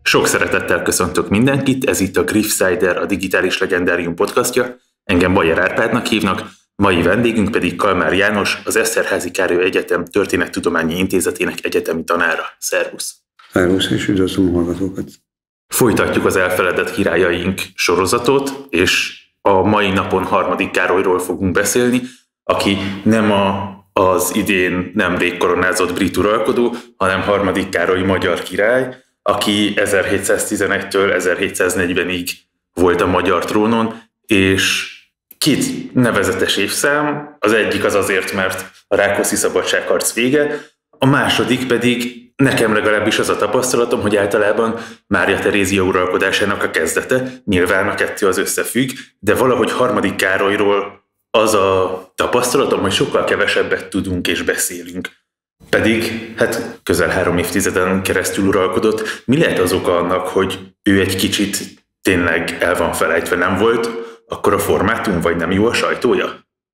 Sok szeretettel köszöntök mindenkit, ez itt a Griffsider, a Digitális Legendárium podcastja. Engem Bajer Árpádnak hívnak, mai vendégünk pedig Kalmár János, az Eszterházy Károly Egyetem Történettudományi Intézetének egyetemi tanára. Szervusz! Szervusz, és üdvözlöm a hallgatókat! Folytatjuk az elfeledett királyaink sorozatot, és a mai napon harmadik Károlyról fogunk beszélni, aki nem az idén nemrég koronázott brit uralkodó, hanem harmadik Károly magyar király, aki 1711-től 1740-ig volt a magyar trónon, és két nevezetes évszám, az egyik az azért, mert a Rákóczi szabadságharc vége, a második pedig nekem legalábbis az a tapasztalatom, hogy általában Mária Terézia uralkodásának a kezdete, nyilván a kettő az összefügg, de valahogy harmadik Károlyról az a tapasztalatom, hogy sokkal kevesebbet tudunk és beszélünk. Pedig közel 3 évtizeden keresztül uralkodott. Mi lehet az oka annak, hogy ő egy kicsit tényleg el van felejtve, nem volt akkor a formátum, vagy nem jó a sajtója?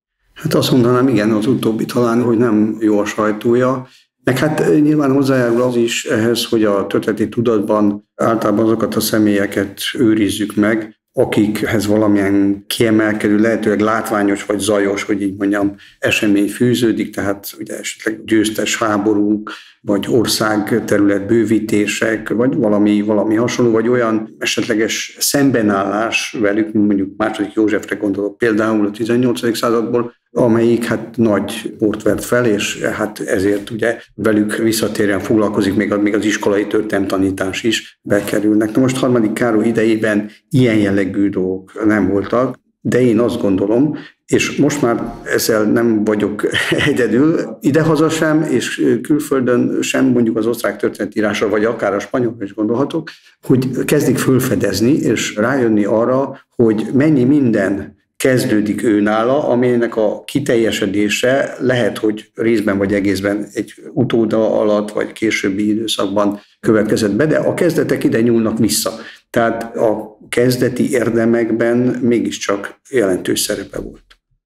Azt mondanám, igen, az utóbbi talán, hogy nem jó a sajtója. Meg nyilván hozzájárul az is ehhez, hogy a történeti tudatban általában azokat a személyeket őrizzük meg, akikhez valamilyen kiemelkedő, lehetőleg látványos vagy zajos, hogy így mondjam, esemény fűződik, tehát ugye esetleg győztes háborúk, vagy országterület bővítések, vagy valami hasonló, vagy olyan esetleges szembenállás velük, mint mondjuk II. Józsefre gondolok például a 18. századból, amelyik nagy port vert fel, és ezért ugye velük visszatérően foglalkozik, még az iskolai történelemtanítás is bekerülnek. Na most harmadik Károly idejében ilyen jellegű dolgok nem voltak, de én azt gondolom, és most már ezzel nem vagyok egyedül, idehaza sem, és külföldön sem, mondjuk az osztrák történetírásra, vagy akár a spanyolra is gondolhatok, hogy kezdik fölfedezni, és rájönni arra, hogy mennyi minden kezdődik őnála, aminek a kiteljesedése lehet, hogy részben vagy egészben egy utóda alatt, vagy későbbi időszakban következett be, de a kezdetek ide nyúlnak vissza. Tehát a kezdeti érdemekben mégiscsak jelentős szerepe volt.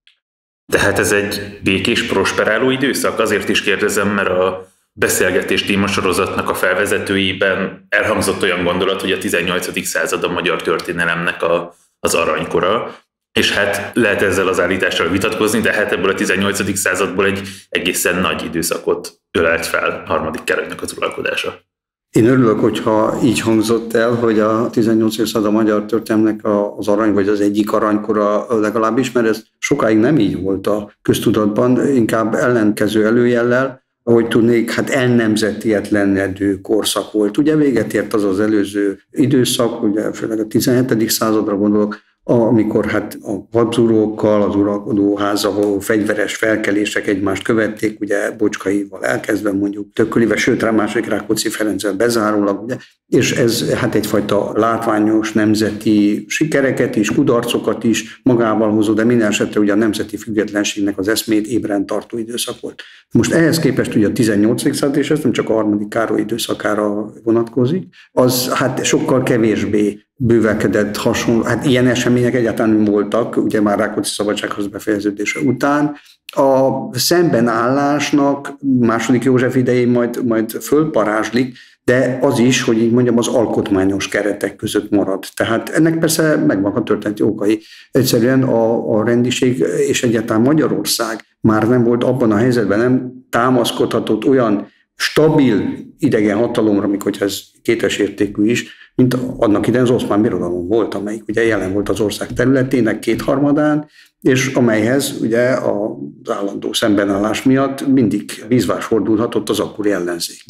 Tehát ez egy békés, prosperáló időszak? Azért is kérdezem, mert a beszélgetés témasorozatnak a felvezetőiben elhangzott olyan gondolat, hogy a 18. század a magyar történelemnek az aranykora, és lehet ezzel az állítással vitatkozni, de ebből a 18. századból egy egészen nagy időszakot ölelt fel harmadik Károlynak az uralkodása. Én örülök, hogyha így hangzott el, hogy a 18. század a magyar történelemnek az arany, vagy az egyik aranykora legalábbis, mert ez sokáig nem így volt a köztudatban, inkább ellenkező előjellel, ahogy tudnék, elnemzetietlenedő korszak volt. Ugye véget ért az előző időszak, ugye főleg a 17. századra gondolok, amikor a Habsburgokkal, az uralkodóházzal való fegyveres felkelések egymást követték, ugye Bocskaival elkezdve mondjuk Tökölivel, sőt rá második Rákóczi Ferenccel bezárólag, ugye, és ez egyfajta látványos nemzeti sikereket is, kudarcokat is magával hozó, de minden esetre ugye a nemzeti függetlenségnek az eszmét ébren tartó időszak volt. Most ehhez képest ugye a 18. század, és ez nem csak a harmadik Károly időszakára vonatkozik, az sokkal kevésbé bővelkedett hasonló, ilyen események egyáltalán nem voltak, ugye már Rákóczi szabadságharc befejeződése után. A szembenállásnak II. József idején majd fölparázslik, de az is, hogy így mondjam, az alkotmányos keretek között marad. Tehát ennek persze megvan a történeti okai. Egyszerűen a rendiség és egyáltalán Magyarország már nem volt abban a helyzetben, nem támaszkodhatott olyan stabil idegen hatalomra, mikor ez kétes értékű is, mint annak idején az Oszmán Birodalom volt, amelyik ugye jelen volt az ország területének 2/3, és amelyhez ugye az állandó szembenállás miatt mindig vízvárs fordulhatott az akkori ellenzék.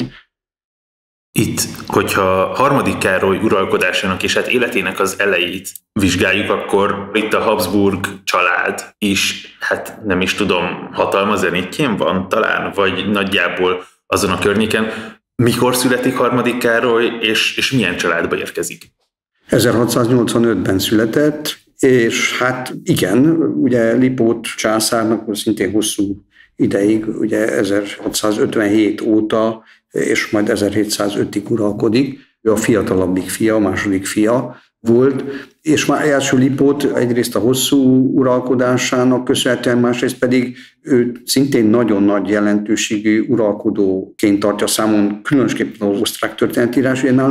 Itt, hogyha harmadik Károly uralkodásának és életének az elejét vizsgáljuk, akkor itt a Habsburg család is, nem is tudom, hatalma zenitjén van talán, vagy nagyjából azon a környéken. Mikor születik harmadik Károly, és milyen családba érkezik? 1685-ben született, és igen, ugye Lipót császárnak szintén hosszú ideig, ugye 1657 óta, és majd 1705-ig uralkodik. Ő a fiatalabbik fia, a második fia volt, és már első Lipót egyrészt a hosszú uralkodásának köszönhetően, másrészt pedig ő szintén nagyon nagy jelentőségű uralkodóként tartja számon, különösképpen az osztrák történetírás. Ugye nálunk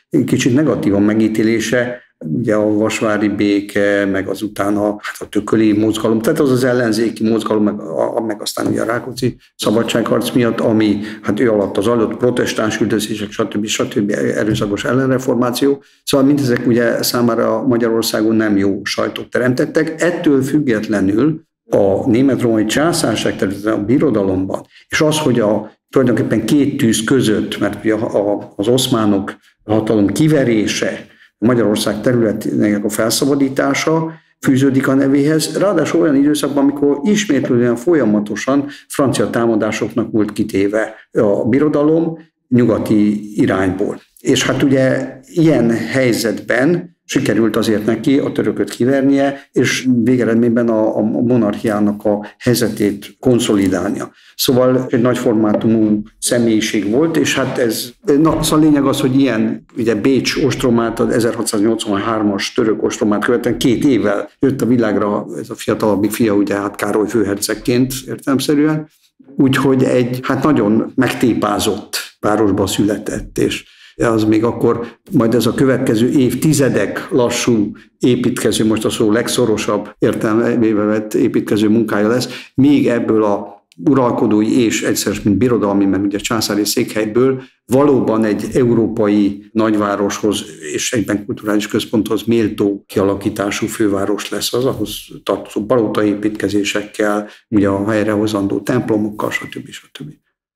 kicsit negatívan megítélése, ugye a vasvári béke, meg azután a tököli mozgalom, tehát az ellenzéki mozgalom, meg aztán ugye a Rákóczi szabadságharc miatt, ami ő alatt az adott protestáns üldözések, stb. Erőszakos ellenreformáció. Szóval mindezek ugye számára Magyarországon nem jó sajtót teremtettek. Ettől függetlenül a német-római császárság területén a birodalomban, és az, hogy tulajdonképpen két tűz között, mert ugye az oszmánok hatalom kiverése, Magyarország területének a felszabadítása fűződik a nevéhez, ráadásul olyan időszakban, amikor ismétlően folyamatosan francia támadásoknak volt kitéve a birodalom nyugati irányból. És ugye ilyen helyzetben sikerült azért neki a törököt kivernie, és végeredményben a monarchiának a helyzetét konszolidálnia. Szóval egy nagy formátumú személyiség volt, és szóval a lényeg az, hogy ilyen, ugye Bécs ostromát, az 1683-as török ostromát követően 2 évvel jött a világra ez a fiatalabbik fia, ugye Károly főhercegként értelemszerűen, úgyhogy egy nagyon megtépázott városba született, és az még akkor majd ez a következő évtizedek lassú építkező, most a szó legszorosabb értelmébe vett építkező munkája lesz, még ebből a uralkodói és egyszerűen mint birodalmi, mert ugye császári székhelyből valóban egy európai nagyvároshoz és egyben kulturális központhoz méltó kialakítású főváros lesz, az ahhoz tartozó palotaépítkezésekkel, ugye a helyrehozandó templomokkal, stb.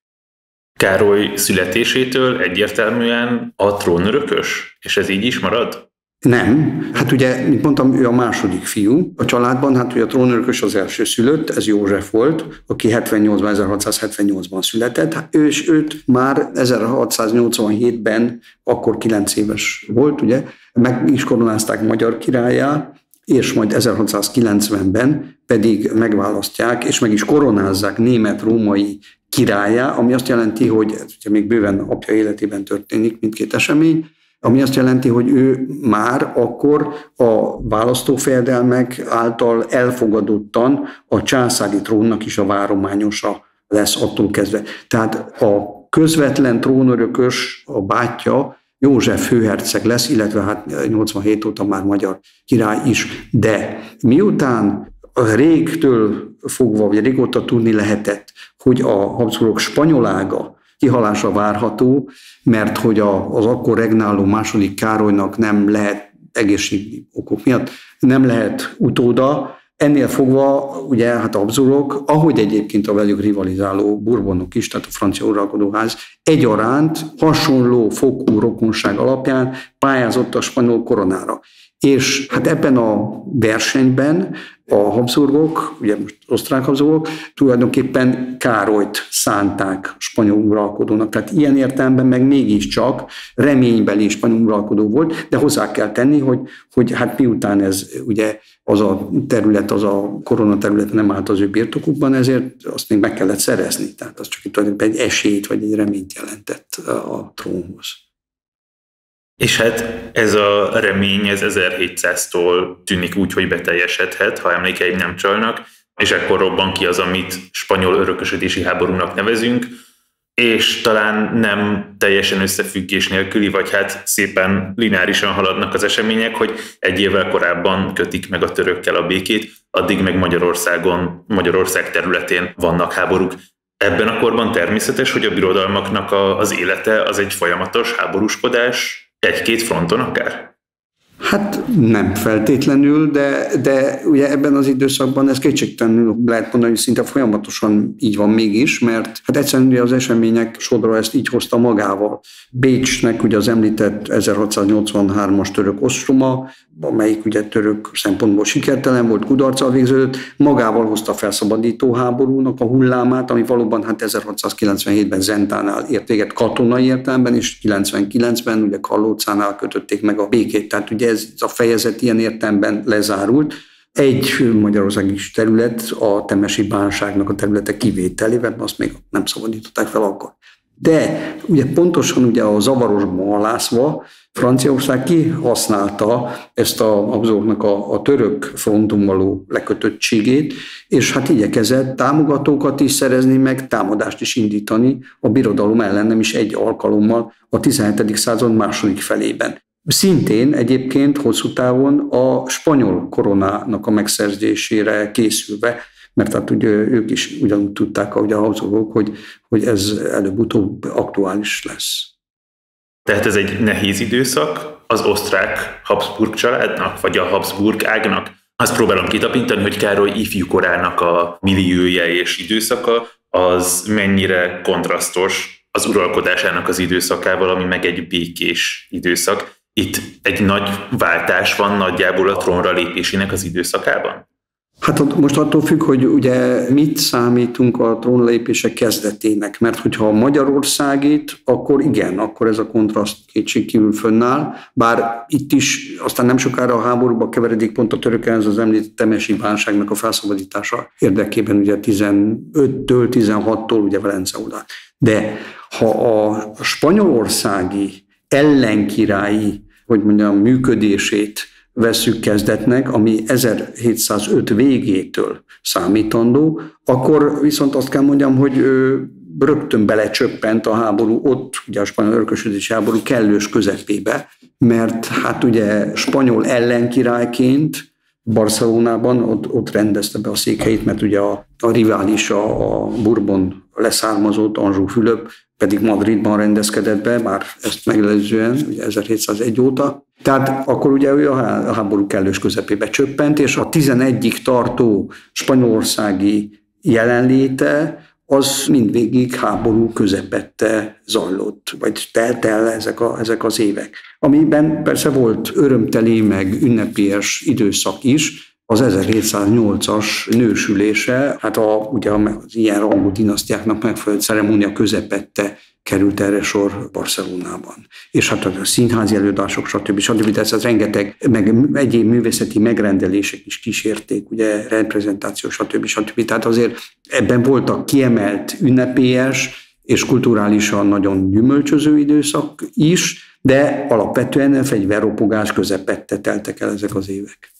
Károly születésétől egyértelműen a trónörökös, és ez így is marad? Nem. Ugye, mint mondtam, ő a második fiú a családban, ugye a trónörökös az első szülött, ez József volt, aki 1678-ban született, és őt már 1687-ben, akkor 9 éves volt, ugye, meg is koronázták magyar királlyá, és majd 1690-ben pedig megválasztják, és meg is koronázzák német-római királlyá, ami azt jelenti, hogy ez ugye még bőven apja életében történik mindkét esemény, ami azt jelenti, hogy ő már akkor a választófejedelmek által elfogadottan a császári trónnak is a várományosa lesz attól kezdve. Tehát a közvetlen trónörökös, a bátyja József főherceg lesz, illetve 87 óta már magyar király is. De miután régtől fogva, vagy régóta tudni lehetett, hogy a Habsburgok spanyolága kihalása várható, mert hogy az akkor regnáló második Károlynak nem lehet egészségügyi okok miatt, nem lehet utóda. Ennél fogva ugye a Habsburgok, ahogy egyébként a velük rivalizáló Bourbonok is, tehát a francia uralkodóház egyaránt hasonló fokú rokonság alapján pályázott a spanyol koronára. És ebben a versenyben a Habsburgok, ugye most osztrák Habsburgok, tulajdonképpen Károlyt szánták spanyol uralkodónak. Tehát ilyen értelemben meg mégiscsak reménybeli spanyol uralkodó volt, de hozzá kell tenni, hogy miután ez ugye az a terület, az a korona terület nem állt az ő birtokukban, ezért azt még meg kellett szerezni. Tehát az csak tulajdonképpen egy esélyt vagy egy reményt jelentett a trónhoz. És ez a remény, ez 1700-tól tűnik úgy, hogy beteljesedhet, ha emlékeim nem csalnak, és ekkor robban ki az, amit spanyol örökösödési háborúnak nevezünk, és talán nem teljesen összefüggés nélküli, vagy szépen lineárisan haladnak az események, hogy 1 évvel korábban kötik meg a törökkel a békét, addig meg Magyarország területén vannak háborúk. Ebben a korban természetes, hogy a birodalmaknak az élete az egy folyamatos háborúskodás, 1-2 fronton akár? Nem feltétlenül, de ugye ebben az időszakban ez kétségtelenül lehet mondani, hogy szinte folyamatosan így van mégis, mert egyszerűen ugye az események sodra ezt így hozta magával. Bécsnek ugye az említett 1683-as török ostroma, amelyik ugye török szempontból sikertelen volt, kudarccal végződött, magával hozta a felszabadító háborúnak a hullámát, ami valóban 1697-ben Zentánál ért véget katonai értelemben, és 99-ben ugye Kalócánál kötötték meg a békét. Tehát ugye ez a fejezet ilyen értelemben lezárult. Egy magyarországi terület, a temesi bánságnak a területe kivételével, azt még nem szabadították fel akkor. De ugye pontosan ugye a zavarosban halászva Franciaország kihasználta ezt a Habsburgnak a török fronton való lekötöttségét, és hát igyekezett támogatókat is szerezni, meg támadást is indítani a birodalom ellen, nem is egy alkalommal a 17. század második felében. Szintén egyébként hosszú távon a spanyol koronának a megszerzésére készülve, mert hát ugye ők is ugyanúgy tudták, ahogy a Habsburgok, hogy ez előbb-utóbb aktuális lesz. Tehát ez egy nehéz időszak az osztrák Habsburg családnak, vagy a Habsburg ágnak. Azt próbálom kitapintani, hogy Károly ifjú korának a milliója és időszaka az mennyire kontrasztos az uralkodásának az időszakával, ami meg egy békés időszak. Itt egy nagy váltás van nagyjából a trónra lépésének az időszakában? Hát most attól függ, hogy ugye mit számítunk a trónlépése kezdetének, mert hogyha a Magyarországit, akkor igen, akkor ez a kontraszt kétségkívül fönnáll, bár itt is aztán nem sokára a háborúba keveredik pont a törökön, az említett temesi bánságnak a felszabadítása érdekében ugye 15-től, 16-tól ugye Velence oda. De ha a spanyolországi ellenkirályi, hogy mondjam, működését vesszük kezdetnek, ami 1705 végétől számítandó, akkor viszont azt kell mondjam, hogy rögtön belecsöppent a háború ott, ugye a spanyol örökösödési háború kellős közepébe, mert hát ugye spanyol ellenkirályként Barcelonában ott rendezte be a székhelyét, mert ugye a riválisa, a Bourbon leszármazott Anjou Fülöp pedig Madridban rendezkedett be, már ezt megelőzően, ugye 1701 óta. Tehát akkor ugye ő a háború kellős közepébe csöppent, és a 11-ig tartó spanyolországi jelenléte az mindvégig háború közepette zajlott, vagy telt el ezek az évek. Amiben persze volt örömteli, meg ünnepélyes időszak is, az 1708-as nősülése, hát ugye az ilyen rangú dinasztiáknak megfelelő ceremónia közepette került erre sor Barcelonában. És hát a színházi előadások, stb. De ez rengeteg, meg egyéb művészeti megrendelések is kísérték, ugye reprezentáció, stb. Tehát azért ebben voltak kiemelt, ünnepélyes és kulturálisan nagyon gyümölcsöző időszak is, de alapvetően fegyverropogás közepette teltek el ezek az évek.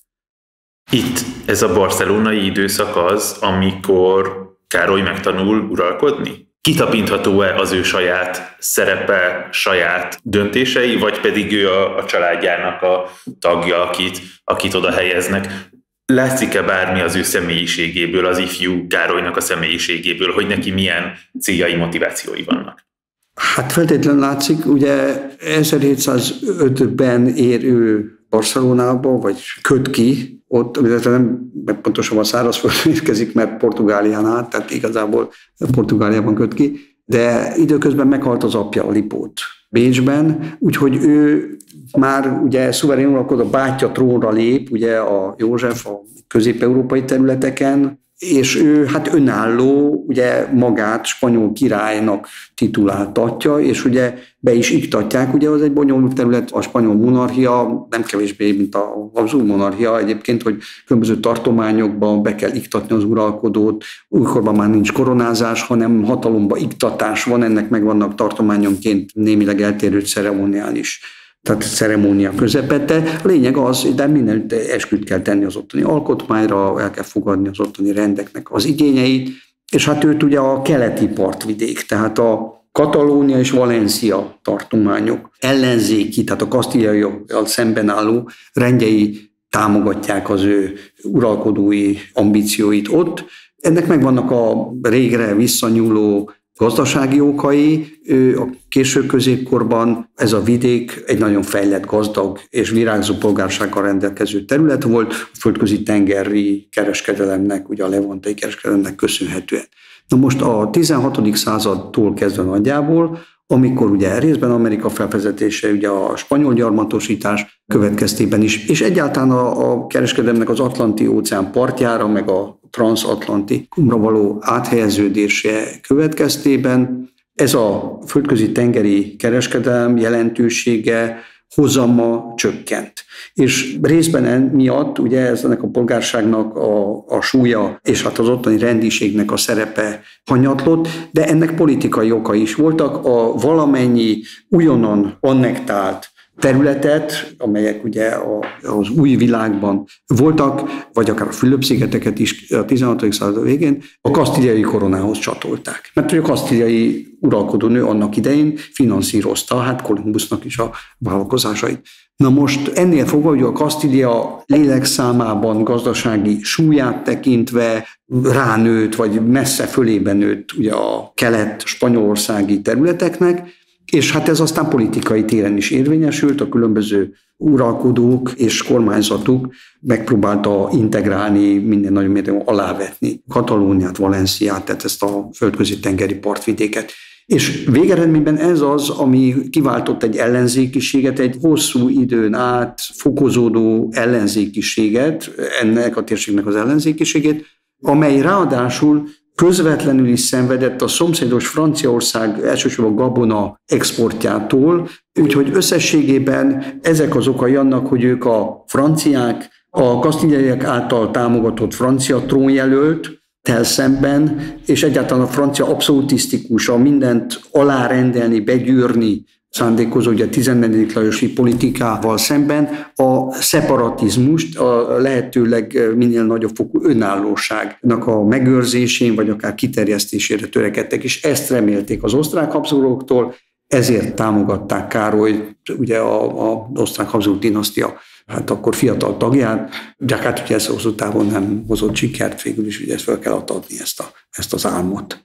Itt ez a barcelonai időszak az, amikor Károly megtanul uralkodni? Kitapintható-e az ő saját szerepe, saját döntései, vagy pedig ő a családjának a tagja, akit oda helyeznek? Látszik-e bármi az ő személyiségéből, az ifjú Károlynak a személyiségéből, hogy neki milyen céljai, motivációi vannak? Hát feltétlenül látszik, ugye 1705-ben ér ő Barcelonába, vagy köt ki, ott, illetve nem pontosabban szárazföldön érkezik, mert Portugálián át, tehát igazából Portugáliában köt ki, de időközben meghalt az apja, a Lipót Bécsben, úgyhogy ő már ugye szuverén uralkodó, bátyja trónra lép, ugye a József a közép-európai területeken, és ő hát önálló, ugye magát spanyol királynak tituláltatja, és ugye be is iktatják, ugye az egy bonyolult terület, a spanyol monarchia, nem kevésbé, mint a Habsburg monarchia egyébként, hogy különböző tartományokban be kell iktatni az uralkodót, újkorban már nincs koronázás, hanem hatalomba iktatás van, ennek megvannak tartományonként némileg eltérő ceremoniális, tehát ceremónia közepette. A lényeg az, de mindenütt esküt kell tenni az ottani alkotmányra, el kell fogadni az ottani rendeknek az igényeit, és hát őt ugye a keleti partvidék, tehát a Katalónia és Valencia tartományok ellenzéki, tehát a kasztíliaival szemben álló rendjei támogatják az ő uralkodói ambícióit ott. Ennek megvannak a régre visszanyúló gazdasági okai. A késő középkorban ez a vidék egy nagyon fejlett, gazdag és virágzó polgársággal rendelkező terület volt, a földközi tengeri kereskedelemnek, ugye a levantei kereskedelemnek köszönhetően. Na most a 16. századtól kezdve nagyjából, amikor ugye részben Amerika felvezetése, ugye a spanyol gyarmatosítás következtében is, és egyáltalán a kereskedelemnek az Atlanti-óceán partjára, meg a transatlantikumra való áthelyeződése következtében ez a földközi tengeri kereskedelem jelentősége hozama csökkent. És részben miatt ugye ennek a polgárságnak a súlya és hát az ottani rendiségnek a szerepe hanyatlott, de ennek politikai okai is voltak. A valamennyi újonnan annektált területet, amelyek ugye az új világban voltak, vagy akár a Fülöp-szigeteket is a 16. század végén a kasztíliai koronához csatolták. Mert hogy a kasztíliai uralkodónő annak idején finanszírozta, hát Kolumbusznak is a vállalkozásait. Na most ennél fogva, hogy a Kasztília lélekszámában, gazdasági súlyát tekintve ránőtt, vagy messze fölébe nőtt ugye a kelet-spanyolországi területeknek, és hát ez aztán politikai téren is érvényesült, a különböző uralkodók és kormányzatuk megpróbálta integrálni, minden nagyon mértékben alávetni Katalóniát, Valenciát, tehát ezt a földközi tengeri partvidéket. És végeredményben ez az, ami kiváltott egy ellenzékiséget, egy hosszú időn át fokozódó ellenzékiséget, ennek a térségnek az ellenzékiségét, amely ráadásul közvetlenül is szenvedett a szomszédos Franciaország elsősorban gabona exportjától, úgyhogy összességében ezek az okai annak, hogy ők a franciák, a kasztíliaiak által támogatott francia trónjelölt tel szemben, és egyáltalán a francia abszolutisztikus, mindent alárendelni, begyűrni szándékozó, ugye a 14. Lajosi politikával szemben a szeparatizmust, a lehetőleg minél nagyobb fokú önállóságnak a megőrzésén, vagy akár kiterjesztésére törekedtek, és ezt remélték az osztrák-habsburgoktól, ezért támogatták Károlyt, ugye az osztrák-habsburg dinasztia, hát akkor fiatal tagját, de hát ugye ez hosszú távon nem hozott sikert, végül is ugye fel kell adni ezt az álmot.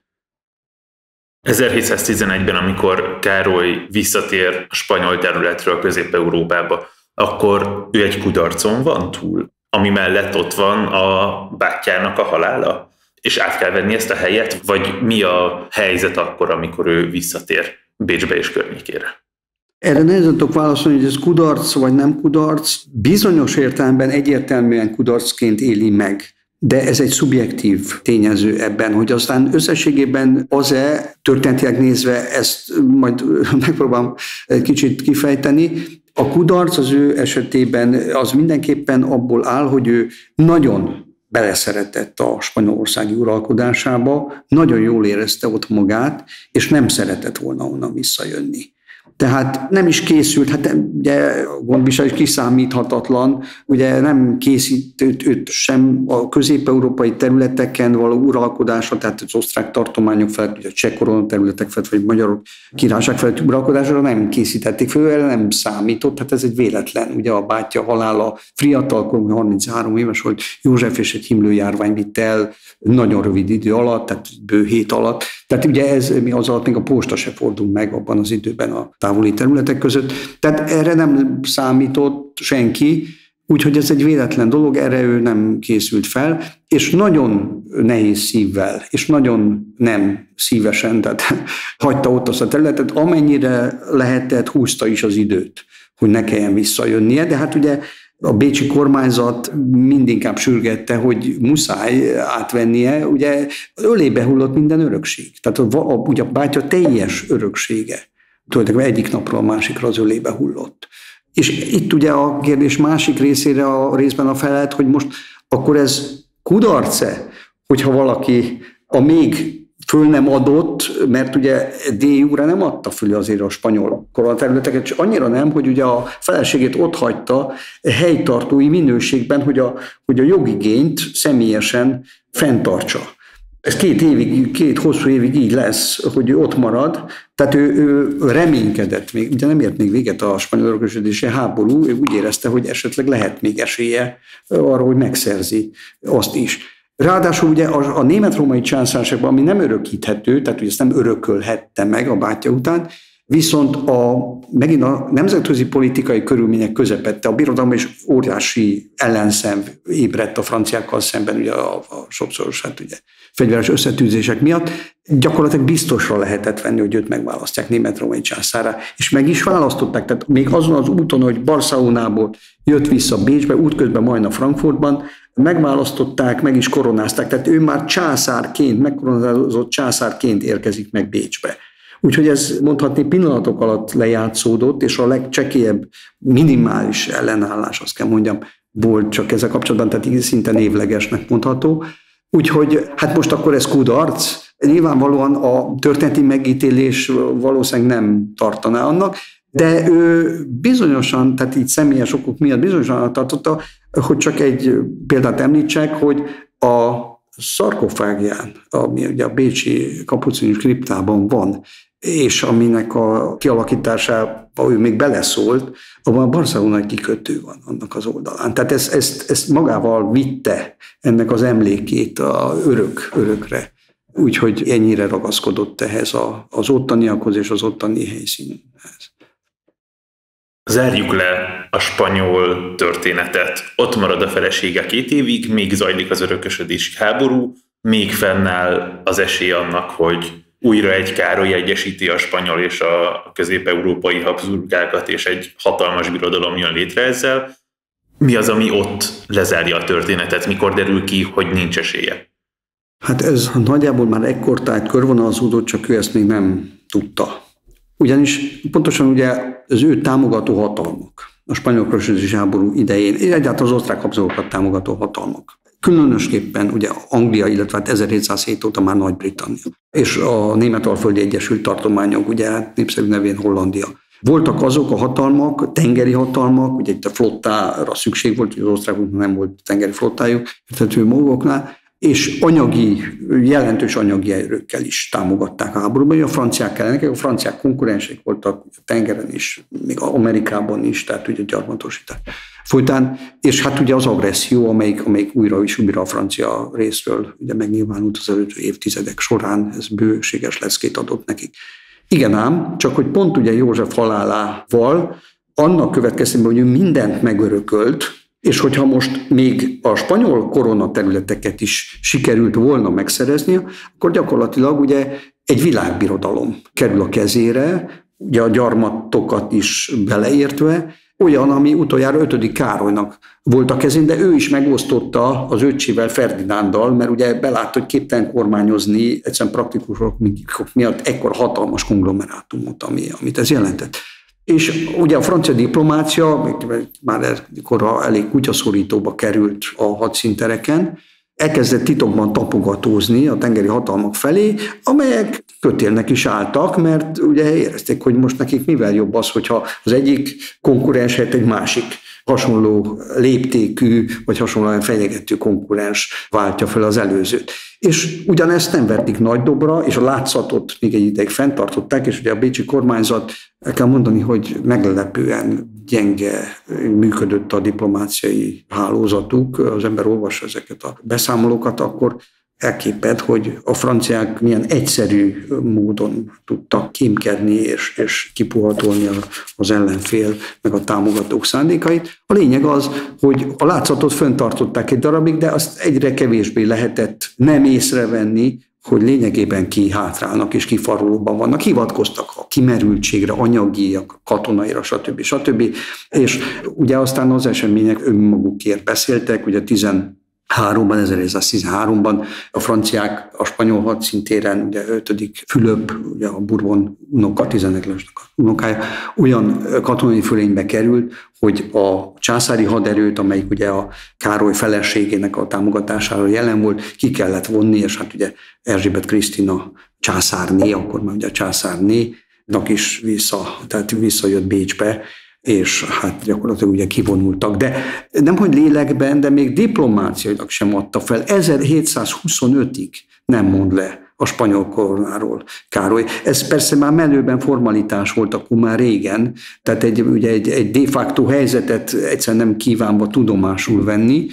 1711-ben, amikor Károly visszatér a spanyol területről Közép-Európába, akkor ő egy kudarcon van túl, ami mellett ott van a bátyjának a halála, és át kell venni ezt a helyet, vagy mi a helyzet akkor, amikor ő visszatér Bécsbe és környékére? Erre nehezen tudok válaszolni, hogy ez kudarc vagy nem kudarc. Bizonyos értelemben egyértelműen kudarcként éli meg, de ez egy szubjektív tényező ebben, hogy aztán összességében az-e történetileg nézve, ezt majd megpróbálom egy kicsit kifejteni. A kudarc az ő esetében az mindenképpen abból áll, hogy ő nagyon beleszeretett a spanyolországi uralkodásába, nagyon jól érezte ott magát, és nem szeretett volna onnan visszajönni. Tehát nem is készült, hát ugye a gondviselés kiszámíthatatlan, ugye nem készített őt sem a közép-európai területeken való uralkodásra, tehát az osztrák tartományok felett, ugye a cseh korona területek felett, vagy magyar királyság felett uralkodásra nem készítették fel, erre nem számított, hát ez egy véletlen. Ugye a bátyja halála fiatalkorú, 33 éves volt, József, és egy himlőjárvány vitte el nagyon rövid idő alatt, tehát bő hét alatt. Tehát ugye ez mi az alatt még a posta se fordul meg abban az időben a távoli területek között. Tehát erre nem számított senki, úgyhogy ez egy véletlen dolog, erre ő nem készült fel, és nagyon nehéz szívvel, és nagyon nem szívesen, tehát hagyta ott azt a területet, amennyire lehetett, húzta is az időt, hogy ne kelljen visszajönnie, de hát ugye a bécsi kormányzat mindinkább sürgette, hogy muszáj átvennie, ugye ölébe hullott minden örökség. Tehát ugye a bátya teljes öröksége tulajdonképpen egyik napról a másikra az ölébe hullott. És itt ugye a kérdés másik részére a részben a felelet, hogy most akkor ez kudarc-e, hogyha valaki a még föl nem adott, mert ugye de jure nem adta föl azért a spanyol koronaterületeket, és annyira nem, hogy ugye a feleségét ott hagyta helytartói minőségben, hogy a jogigényt személyesen fenntartsa. Ez 2 hosszú évig így lesz, hogy ő ott marad, tehát ő reménykedett még, ugye nem ért még véget a spanyol örökösödési háború, ő úgy érezte, hogy esetleg lehet még esélye arra, hogy megszerzi azt is. Ráadásul ugye a német-római császárságban, ami nem örökíthető, tehát hogy ezt nem örökölhette meg a bátyja után, viszont megint a nemzetközi politikai körülmények közepette a birodalomban is óriási ellenszenv ébredt a franciákkal szemben, ugye a sokszoros ugye, fegyveres összetűzések miatt. Gyakorlatilag biztosra lehetett venni, hogy őt megválasztják német-római császárrá, és meg is választották. Tehát még azon az úton, hogy Barcelonából jött vissza Bécsbe, útközben majdnem Frankfurtban, megválasztották, meg is koronázták, tehát ő már császárként, megkoronázott császárként érkezik meg Bécsbe. Úgyhogy ez mondhatni pillanatok alatt lejátszódott, és a legcsekélyebb, minimális ellenállás, azt kell mondjam, volt csak ezzel kapcsolatban, tehát szinte névlegesnek mondható. Úgyhogy hát most akkor ez kudarc. Nyilvánvalóan a történeti megítélés valószínűleg nem tartaná annak, de ő bizonyosan, tehát így személyes okok miatt bizonyosan tartotta, hogy csak egy példát említsek, hogy a szarkofágján, ami ugye a bécsi kapucinus kriptában van, és aminek a kialakításába ő még beleszólt, abban a barcelonai kikötő van annak az oldalán. Tehát ezt magával vitte ennek az emlékét örökre. Úgyhogy ennyire ragaszkodott ehhez az ottaniakhoz és az ottani helyszínhez. Zárjuk le a spanyol történetet. Ott marad a felesége 2 évig, még zajlik az örökösödési háború, még fennáll az esély annak, hogy újra egy Károly egyesíti a spanyol és a közép-európai Habsburgákat, és egy hatalmas birodalom jön létre ezzel. Mi az, ami ott lezárja a történetet? Mikor derül ki, hogy nincs esélye? Hát ez nagyjából már ekkortájt körvonalazódott, csak ő ezt még nem tudta. Ugyanis pontosan ugye az ő támogató hatalmak, a spanyol örökösödési háború idején, egyáltalán az osztrák habsburgokat támogató hatalmak, különösképpen ugye Anglia, illetve 1707 óta már Nagy-Britannia, és a Németalföldi Egyesült Tartományok, ugye népszerű nevén Hollandia. Voltak azok a hatalmak, tengeri hatalmak, ugye itt a flottára szükség volt, hogy az osztrákoknak nem volt tengeri flottájuk, érthető mogóknál, és jelentős anyagi erőkkel is támogatták a háborúban. A franciák ellen, a franciák konkurensek voltak a tengeren is, még Amerikában is, tehát ugye gyarmatosítás folytán, és hát ugye az agresszió, amelyik újra és újra a francia részről ugye megnyilvánult az előző évtizedek során, ez bőséges leckét adott nekik. Igen ám, csak hogy pont ugye József halálával annak következtében, hogy ő mindent megörökölt, és hogyha most még a spanyol korona területeket is sikerült volna megszerezni, akkor gyakorlatilag ugye egy világbirodalom kerül a kezére, ugye a gyarmatokat is beleértve, olyan, ami utoljára 5. Károlynak volt a kezén, de ő is megosztotta az öccsével, Ferdinánddal, mert ugye belátta, hogy képtelen kormányozni egyszerűen praktikusok miatt ekkor hatalmas konglomerátumot, amit ez jelentett. És ugye a francia diplomácia már ekkor elég kutyaszorítóba került a hadszíntereken, elkezdett titokban tapogatózni a tengeri hatalmak felé, amelyek kötélnek is álltak, mert ugye érezték, hogy most nekik mivel jobb az, hogyha az egyik konkurens helyett egy másik hasonló léptékű, vagy hasonlóan fenyegető konkurens váltja fel az előzőt. És ugyanezt nem vették nagy dobra, és a látszatot még egy ideig fenntartották, és ugye a bécsi kormányzat, el kell mondani, hogy meglepően gyenge működött a diplomáciai hálózatuk. Az ember olvassa ezeket a beszámolókat, akkor elképed, hogy a franciák milyen egyszerű módon tudtak kémkedni és kipuhatolni az ellenfél meg a támogatók szándékait. A lényeg az, hogy a látszatot fenntartották egy darabig, de azt egyre kevésbé lehetett nem észrevenni, hogy lényegében kihátrálnak és kifarolóban vannak, hivatkoztak a kimerültségre, anyagiak, katonaira, stb. És ugye aztán az események önmagukért beszéltek, ugye 1713-ban a franciák a spanyol hadszintéren, ugye 5. Fülöp, ugye a Bourbon unoka, 11 Lajosnak a unokája, olyan katonai fölénybe került, hogy a császári haderőt, amelyik ugye a Károly feleségének a támogatására jelen volt, ki kellett vonni, és hát ugye Erzsébet Krisztina császárné, akkor már ugye a császárnénak is visszajött Bécsbe, és hát gyakorlatilag ugye kivonultak. De nemhogy lélekben, de még diplomáciailag sem adta fel. 1725-ig nem mond le a spanyol koronáról Károly. Ez persze már mellőben formalitás volt akkor már régen, tehát egy de facto helyzetet egyszerűen nem kívánva tudomásul venni.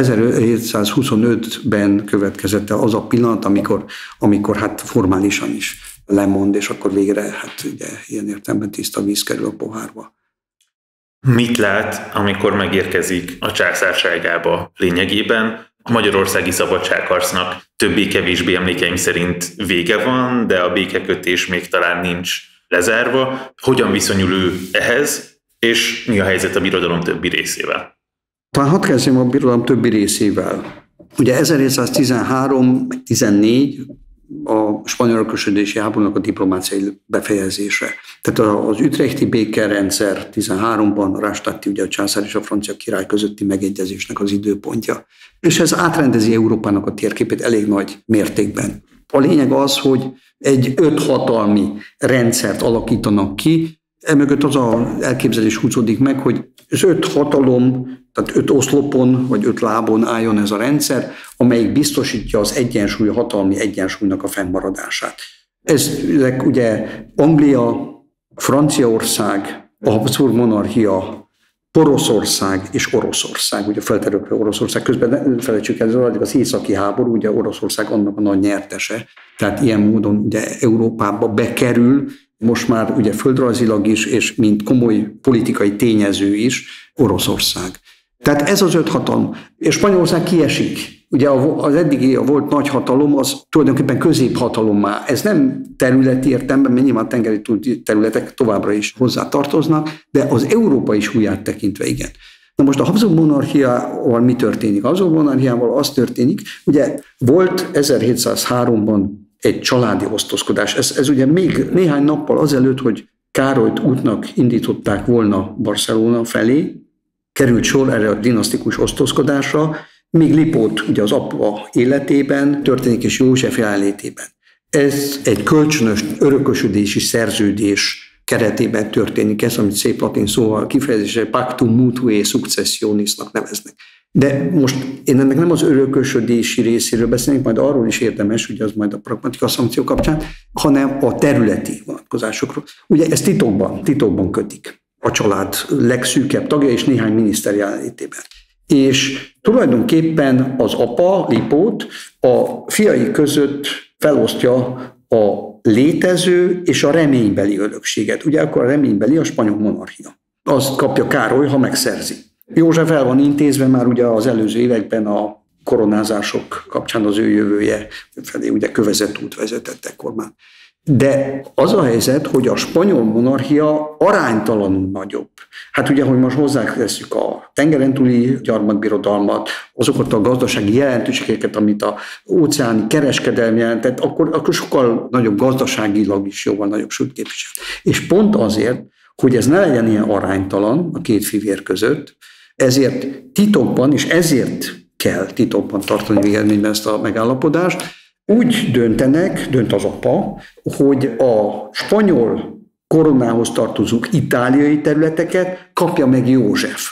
1725-ben következett el az a pillanat, amikor hát formálisan is lemond, és akkor végre hát ugye ilyen értelemben tiszta víz kerül a pohárba. Mit lát, amikor megérkezik a császárságába lényegében? A magyarországi szabadságharcnak többé-kevésbé emlékeim szerint vége van, de a békekötés még talán nincs lezárva. Hogyan viszonyul ő ehhez, és mi a helyzet a birodalom többi részével? Talán hadd kezdjem a birodalom többi részével. Ugye 1713-14 a spanyol örökösödési háborúnak a diplomáciai befejezése. Tehát az ütrechti békerendszer 13-ban, a Rastatti, ugye a császár és a francia király közötti megegyezésnek az időpontja. És ez átrendezi Európának a térképét elég nagy mértékben. A lényeg az, hogy egy 5 hatalmi rendszert alakítanak ki, emögött az az elképzelés húzódik meg, hogy az 5 hatalom, tehát 5 oszlopon vagy 5 lábon álljon ez a rendszer, amelyik biztosítja az egyensúly, a hatalmi egyensúlynak a fennmaradását. Ezek ugye Anglia, Franciaország, a Habsburg monarchia, Poroszország és Oroszország, ugye felterülő Oroszország, közben ne felejtsük el, az északi háború, ugye Oroszország annak a nagy nyertese, tehát ilyen módon ugye Európába bekerül, most már ugye földrajzilag is, és mint komoly politikai tényező is Oroszország. Tehát ez az 5 hatalom. És Spanyolország kiesik. Ugye az eddigi volt nagy hatalom, az tulajdonképpen középhatalommá. Ez nem területi értelemben, mert nyilván tengeri területek továbbra is hozzá tartoznak, de az európai súlyát tekintve igen. Na most a Habsburg monarchiával mi történik? A Habsburg monarchiával az történik, ugye volt 1703-ban egy családi osztozkodás. Ez ugye még néhány nappal azelőtt, hogy Károlyt útnak indították volna Barcelona felé, került sor erre a dinasztikus osztozkodásra, még Lipót ugye az apa életében történik, és József jelenlétében. Ez egy kölcsönös örökösödési szerződés keretében történik, ez, amit szép latin szóval kifejezésre pactum mutuae successionisnak neveznek. De most én ennek nem az örökösödési részéről beszélnék, majd arról is érdemes, ugye az majd a pragmatika szankció kapcsán, hanem a területi vonatkozásokról. Ugye ezt titokban kötik a család legszűkebb tagja és néhány miniszter jelenlétében. És tulajdonképpen az apa, Lipót, a fiai között felosztja a létező és a reménybeli örökséget. Ugye akkor a reménybeli a spanyol monarchia. Azt kapja Károly, ha megszerzi. József el van intézve már ugye az előző években a koronázások kapcsán az ő jövője felé ugye kövezett út vezetett ekkor már. De az a helyzet, hogy a spanyol monarchia aránytalanul nagyobb. Hát ugye, hogy most hozzáteszünk a tengeren túli gyarmatbirodalmat, azokat a gazdasági jelentőségeket, amit az óceáni kereskedelmi jelentett, akkor sokkal nagyobb gazdaságilag is jóval nagyobb súlyt képvisel. És pont azért, hogy ez ne legyen ilyen aránytalan a két fivér között, ezért titokban, és ezért kell titokban tartani végeredményben ezt a megállapodást, úgy dönt az apa, hogy a spanyol koronához tartozó itáliai területeket kapja meg József,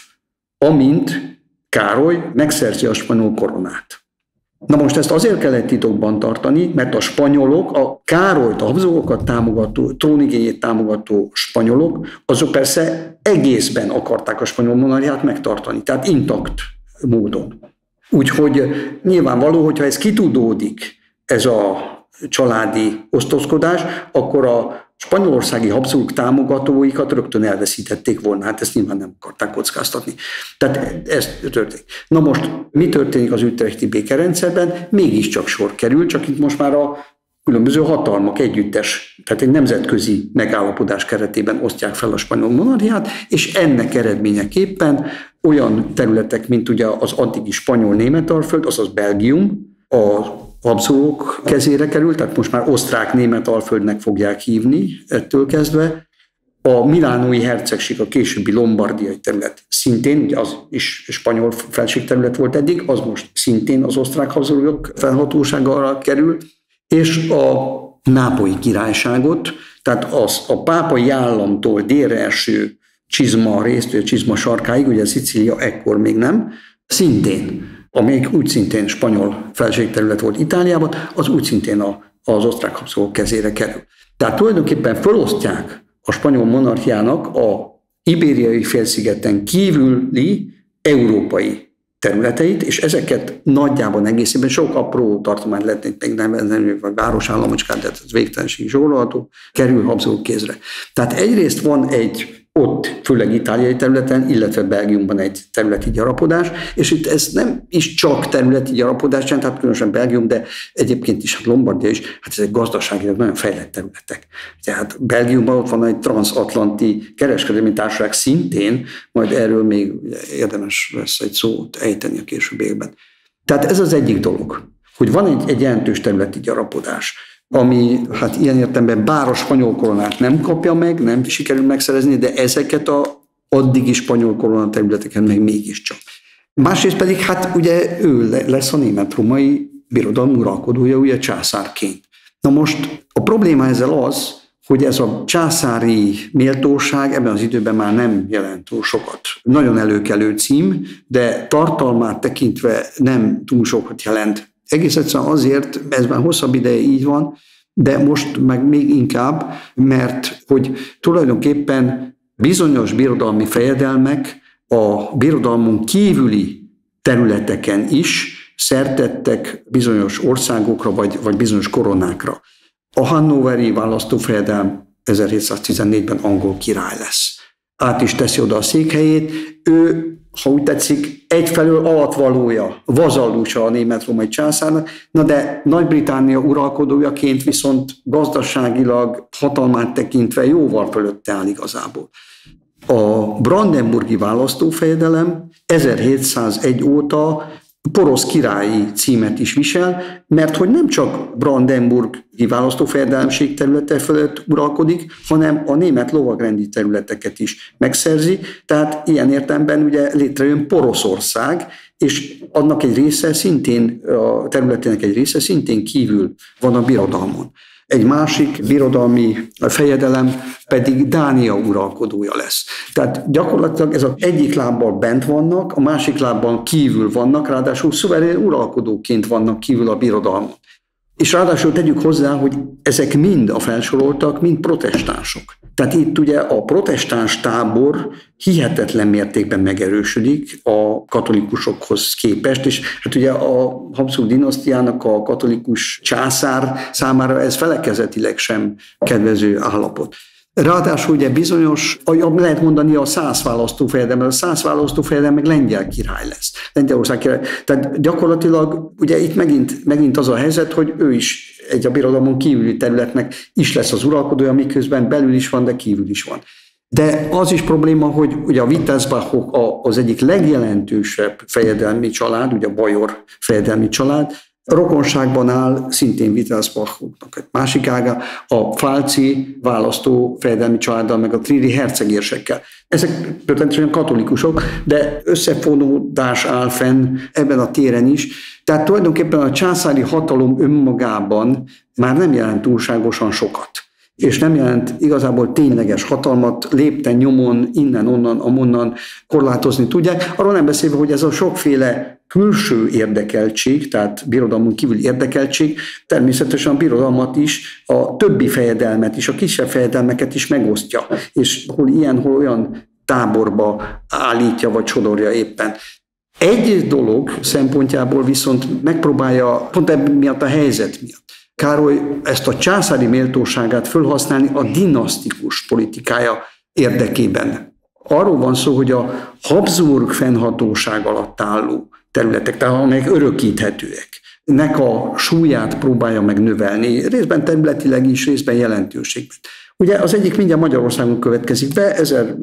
amint Károly megszerzi a spanyol koronát. Na most ezt azért kellett titokban tartani, mert a spanyolok, a Károlyt, a Habsburgokat támogató, trónigényét támogató spanyolok, azok persze egészben akarták a spanyol monarchiát megtartani, tehát intakt módon. Úgyhogy nyilvánvaló, hogyha ez kitudódik, ez a családi osztozkodás, akkor a spanyolországi Habsburg támogatóikat rögtön elveszítették volna. Hát ezt nyilván nem akarták kockáztatni. Tehát ez történik. Na most mi történik az ütrechti békerendszerben? Mégiscsak sor kerül, csak itt most már a különböző hatalmak együttes, tehát egy nemzetközi megállapodás keretében osztják fel a spanyol monarchiát, és ennek eredményeképpen olyan területek, mint ugye az addigi spanyol Németalföld, azaz Belgium, a Habsburgok kezére került, tehát most már osztrák-németalföldnek fogják hívni ettől kezdve. A milánói hercegség, a későbbi lombardiai terület szintén, ugye az is spanyol felségterület volt eddig, az most szintén az osztrák-habsburgok felhatósága alá kerül, és a nápolyi királyságot, tehát az a pápai államtól délre eső csizma részt, vagy a csizma sarkáig, ugye Szicília ekkor még nem, szintén, amelyik úgy szintén spanyol felségterület volt Itáliában, az úgy szintén az osztrák-habsburgok kezére kerül. Tehát tulajdonképpen felosztják a spanyol monarchiának a ibériai félszigeten kívüli európai területeit, és ezeket nagyjában egészében sok apró tartomány lehetnek még nevezni, vagy városállamocskát, de ez végtelenség sorolható, kerül Habsburg kézre. Tehát egyrészt van egy ott, főleg itáliai területen, illetve Belgiumban egy területi gyarapodás, és itt ez nem is csak területi gyarapodás, tehát különösen Belgium, de egyébként is Lombardia is, hát ezek gazdaságilag nagyon fejlett területek. Tehát Belgiumban ott van egy transatlanti kereskedelmi társaság szintén, majd erről még érdemes lesz egy szót ejteni a későbbiekben. Tehát ez az egyik dolog, hogy van egy jelentős területi gyarapodás, ami hát ilyen értelemben bár a spanyol koronát nem kapja meg, nem sikerül megszerezni, de ezeket a addigi spanyol korona területeken meg mégiscsak. Másrészt pedig hát ugye ő lesz a német-római birodalom uralkodója, ugye császárként. Na most a probléma ezzel az, hogy ez a császári méltóság ebben az időben már nem jelent túl sokat. Nagyon előkelő cím, de tartalmát tekintve nem túl sokat jelent. Egész egyszerűen azért, ez már hosszabb ideje így van, de most meg még inkább, mert hogy tulajdonképpen bizonyos birodalmi fejedelmek a birodalmon kívüli területeken is szertettek bizonyos országokra vagy bizonyos koronákra. A hannoveri választófejedelem 1714-ben angol király lesz. Át is teszi oda a székhelyét. Ő, ha úgy tetszik, egyfelől alatvalója, vazallusa a német-római császárnak, na de Nagy-Britannia uralkodójaként viszont gazdaságilag hatalmát tekintve jóval fölötte áll igazából. A brandenburgi választófejedelem 1701 óta porosz királyi címet is visel, mert hogy nem csak Brandenburgi választófejedelemség területe fölött uralkodik, hanem a német lovagrendi területeket is megszerzi, tehát ilyen értelemben ugye létrejön Poroszország, és annak egy része szintén, a területének egy része szintén kívül van a birodalmon. Egy másik birodalmi fejedelem pedig Dánia uralkodója lesz. Tehát gyakorlatilag ez az egyik lábbal bent vannak, a másik lábban kívül vannak, ráadásul szuverén uralkodóként vannak kívül a birodalmon. És ráadásul tegyük hozzá, hogy ezek mind a felsoroltak, mind protestánsok. Tehát itt ugye a protestáns tábor hihetetlen mértékben megerősödik a katolikusokhoz képest, és hát ugye a Habsburg dinasztiának a katolikus császár számára ez felekezetileg sem kedvező állapot. Ráadásul ugye bizonyos, lehet mondani a szász választófejedelem, mert a szász választófejedelem meg lengyel király lesz. Lengyelország király. Tehát gyakorlatilag ugye itt megint az a helyzet, hogy ő is egy a birodalmon kívüli területnek is lesz az uralkodója, miközben belül is van, de kívül is van. De az is probléma, hogy ugye a Wittelsbachok az egyik legjelentősebb fejedelmi család, ugye a bajor fejedelmi család, rokonságban áll szintén Wittelsbachoknak egy másik ága, a Pfalzi választó fejedelmi családdal, meg a Triri hercegérsekkel. Ezek természetesen katolikusok, de összefonódás áll fenn ebben a téren is. Tehát tulajdonképpen a császári hatalom önmagában már nem jelent túlságosan sokat. És nem jelent igazából tényleges hatalmat, lépten nyomon, innen, onnan, amonnan korlátozni tudják. Arról nem beszélve, hogy ez a sokféle külső érdekeltség, tehát birodalmon kívüli érdekeltség, természetesen a birodalmat is, a többi fejedelmet is, a kisebb fejedelmeket is megosztja, és hol ilyen, hol olyan táborba állítja, vagy sodorja éppen. Egy dolog szempontjából viszont megpróbálja, pont ebben miatt a helyzet miatt, Károly ezt a császári méltóságát felhasználni a dinasztikus politikája érdekében. Arról van szó, hogy a Habsburg fennhatóság alatt álló területek, tehát amelyek örökíthetőek, nek a súlyát próbálja meg növelni, részben területileg is, részben jelentőségben. Ugye az egyik mindjárt Magyarországon következik be,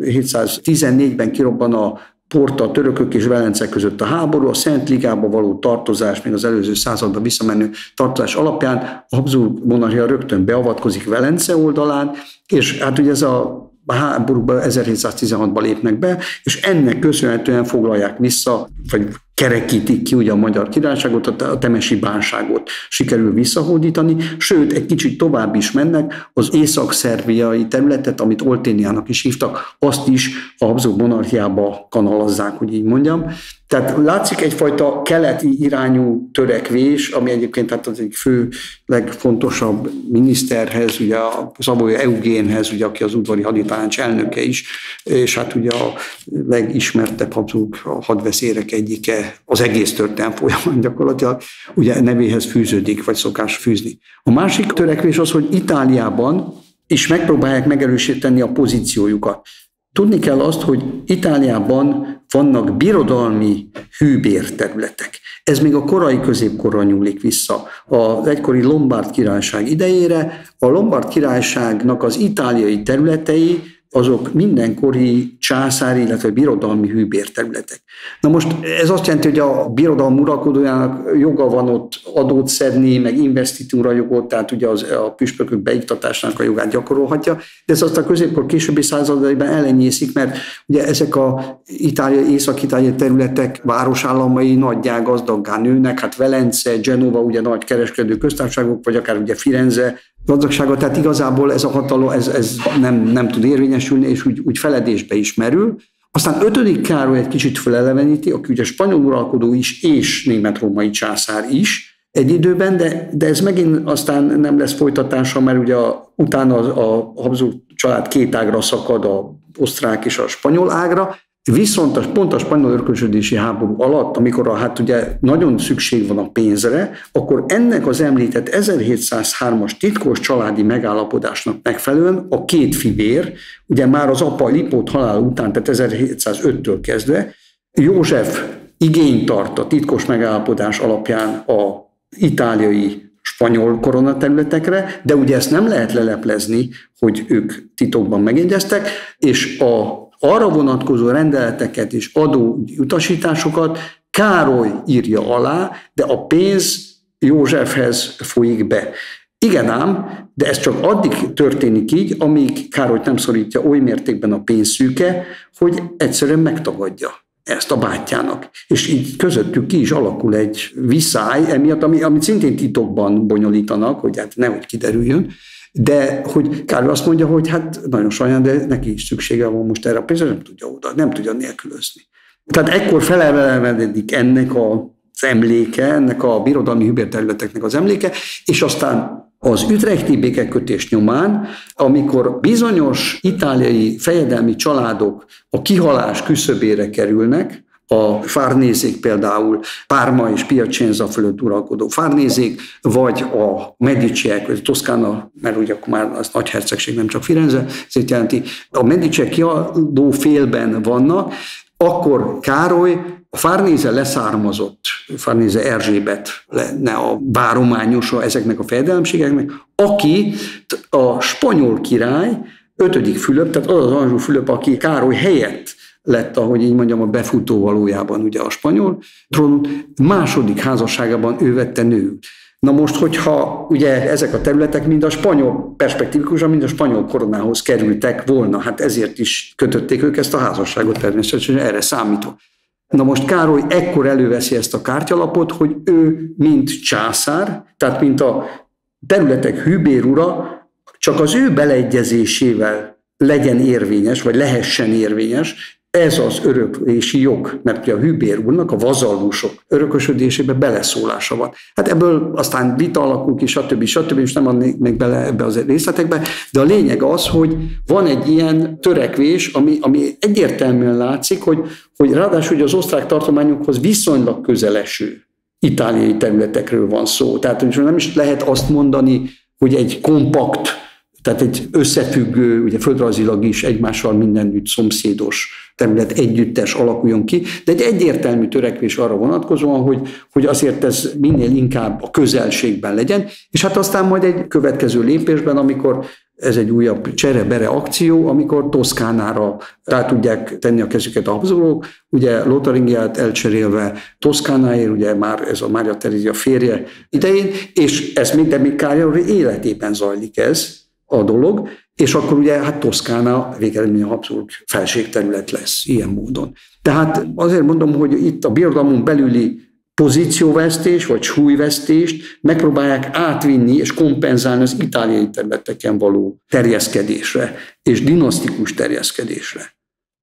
1714-ben kirobban a Porta, a törökök és velencek között a háború, a Szent Ligába való tartozás, még az előző században visszamenő tartozás alapján a Habsburg monarchia rögtön beavatkozik Velence oldalán, és hát ugye ez a háborúban 1716-ban lépnek be, és ennek köszönhetően foglalják vissza, vagy kerekítik ki ugye a Magyar Királyságot, a temesi bánságot sikerül visszahódítani, sőt, egy kicsit tovább is mennek, az észak-szerbiai területet, amit Olténiának is hívtak, azt is a Habsburg monarchiába kanalazzák, hogy így mondjam. Tehát látszik egyfajta keleti irányú törekvés, ami egyébként hát az egyik fő, legfontosabb miniszterhez, ugye a Savoye Eugénhez, ugye, aki az udvari haditanács elnöke is, és hát ugye a legismertebb Habsburg hadvezérek egyike az egész történelem folyamán gyakorlatilag, ugye nevéhez fűződik, vagy szokás fűzni. A másik törekvés az, hogy Itáliában is megpróbálják megerősíteni a pozíciójukat. Tudni kell azt, hogy Itáliában vannak birodalmi hűbérterületek. Ez még a korai középkorra nyúlik vissza. Az egykori Lombard királyság idejére a Lombard királyságnak az itáliai területei azok mindenkori császári, illetve birodalmi hűbérterületek. Na most ez azt jelenti, hogy a birodalom uralkodójának joga van ott adót szedni, meg investitúra jogot, tehát ugye a püspökök beiktatásának a jogát gyakorolhatja, de ez azt a középkor későbbi századaiban ellenyészik, mert ugye ezek a észak-itáliai területek városállamai nagyjá gazdaggá nőnek, hát Velence, Genova, ugye nagy kereskedő köztársaságok, vagy akár ugye Firenze gazdagsága, tehát igazából ez a hatalom ez nem tud érvényesülni, és úgy feledésbe is merül. Aztán 5. Károly egy kicsit feleleveníti, aki ugye spanyol uralkodó is, és német-római császár is egy időben, de ez megint aztán nem lesz folytatása, mert ugye utána a Habsburg család két ágra szakad, az osztrák és a spanyol ágra, viszont pont a spanyol örökösödési háború alatt, amikor hát ugye nagyon szükség van a pénzre, akkor ennek az említett 1703-as titkos családi megállapodásnak megfelelően a két fivér, ugye már az apa Lipót halál után, tehát 1705-től kezdve, József igényt tart a titkos megállapodás alapján a itáliai spanyol koronaterületekre, de ugye ezt nem lehet leleplezni, hogy ők titokban megegyeztek, és arra vonatkozó rendeleteket és adóutasításokat Károly írja alá, de a pénz Józsefhez folyik be. Igen ám, de ez csak addig történik így, amíg Károlyt nem szorítja oly mértékben a pénzszűke, hogy egyszerűen megtagadja ezt a bátyjának. És így közöttük ki is alakul egy viszály, emiatt, amit szintén titokban bonyolítanak, hogy hát nehogy kiderüljön, de hogy Károly azt mondja, hogy hát nagyon sajnálom, de neki is szüksége van most erre a pénzre, nem tudja nélkülözni. Tehát ekkor felelevenedik ennek az emléke, ennek a birodalmi hűbérterületeknek az emléke, és aztán az ütrechti békekötés nyomán, amikor bizonyos itáliai fejedelmi családok a kihalás küszöbére kerülnek, a Farnézék például, Parma és Piacenza fölött uralkodó Farnézék, vagy a Mediciek, vagy Toszkána, mert ugye akkor már az nagyhercegség, nem csak Firenze, ezért jelenti, a Mediciek kiadó félben vannak, akkor Károly a Farnéze leszármazott, Farnéze Erzsébet lenne a várományosa ezeknek a fejedelemségeknek, aki a spanyol király, 5. Fülöp, tehát az az Anjou Fülöp, aki Károly helyett lett, ahogy így mondjam, a befutó valójában ugye a spanyol trónon, második házasságában ő vette nőül. Na most, hogyha ugye ezek a területek mind a spanyol perspektívikusan, mind a spanyol koronához kerültek volna, hát ezért is kötötték ők ezt a házasságot természetesen, erre számítva. Na most Károly ekkor előveszi ezt a kártyalapot, hogy ő mint császár, tehát mint a területek hűbérura, csak az ő beleegyezésével legyen érvényes, vagy lehessen érvényes, ez az öröklési jog, mert a hűbér úrnak a vazallusok örökösödésébe beleszólása van. Hát ebből aztán vita alakul ki, stb. És nem adnék meg bele ebbe az részletekbe, de a lényeg az, hogy van egy ilyen törekvés, ami egyértelműen látszik, hogy ráadásul hogy az osztrák tartományokhoz viszonylag közeleső itáliai területekről van szó. Tehát nem is lehet azt mondani, hogy egy kompakt, tehát egy összefüggő, ugye földrajzilag is egymással mindenütt szomszédos terület együttes alakuljon ki, de egy egyértelmű törekvés arra vonatkozóan, hogy azért ez minél inkább a közelségben legyen, és hát aztán majd egy következő lépésben, amikor ez egy újabb csere-bere akció, amikor Toszkánára rá tudják tenni a kezüket a Habsburgok, ugye Lotharingiát elcserélve Toszkánáért, ugye már ez a Mária Terézia férje idején, és ez még Károly életében zajlik ez a dolog, és akkor ugye hát Toszkána végeredményen Habsburg felségterület lesz ilyen módon. Tehát azért mondom, hogy itt a birodalmon belüli pozícióvesztés vagy súlyvesztést megpróbálják átvinni és kompenzálni az itáliai területeken való terjeszkedésre és dinasztikus terjeszkedésre.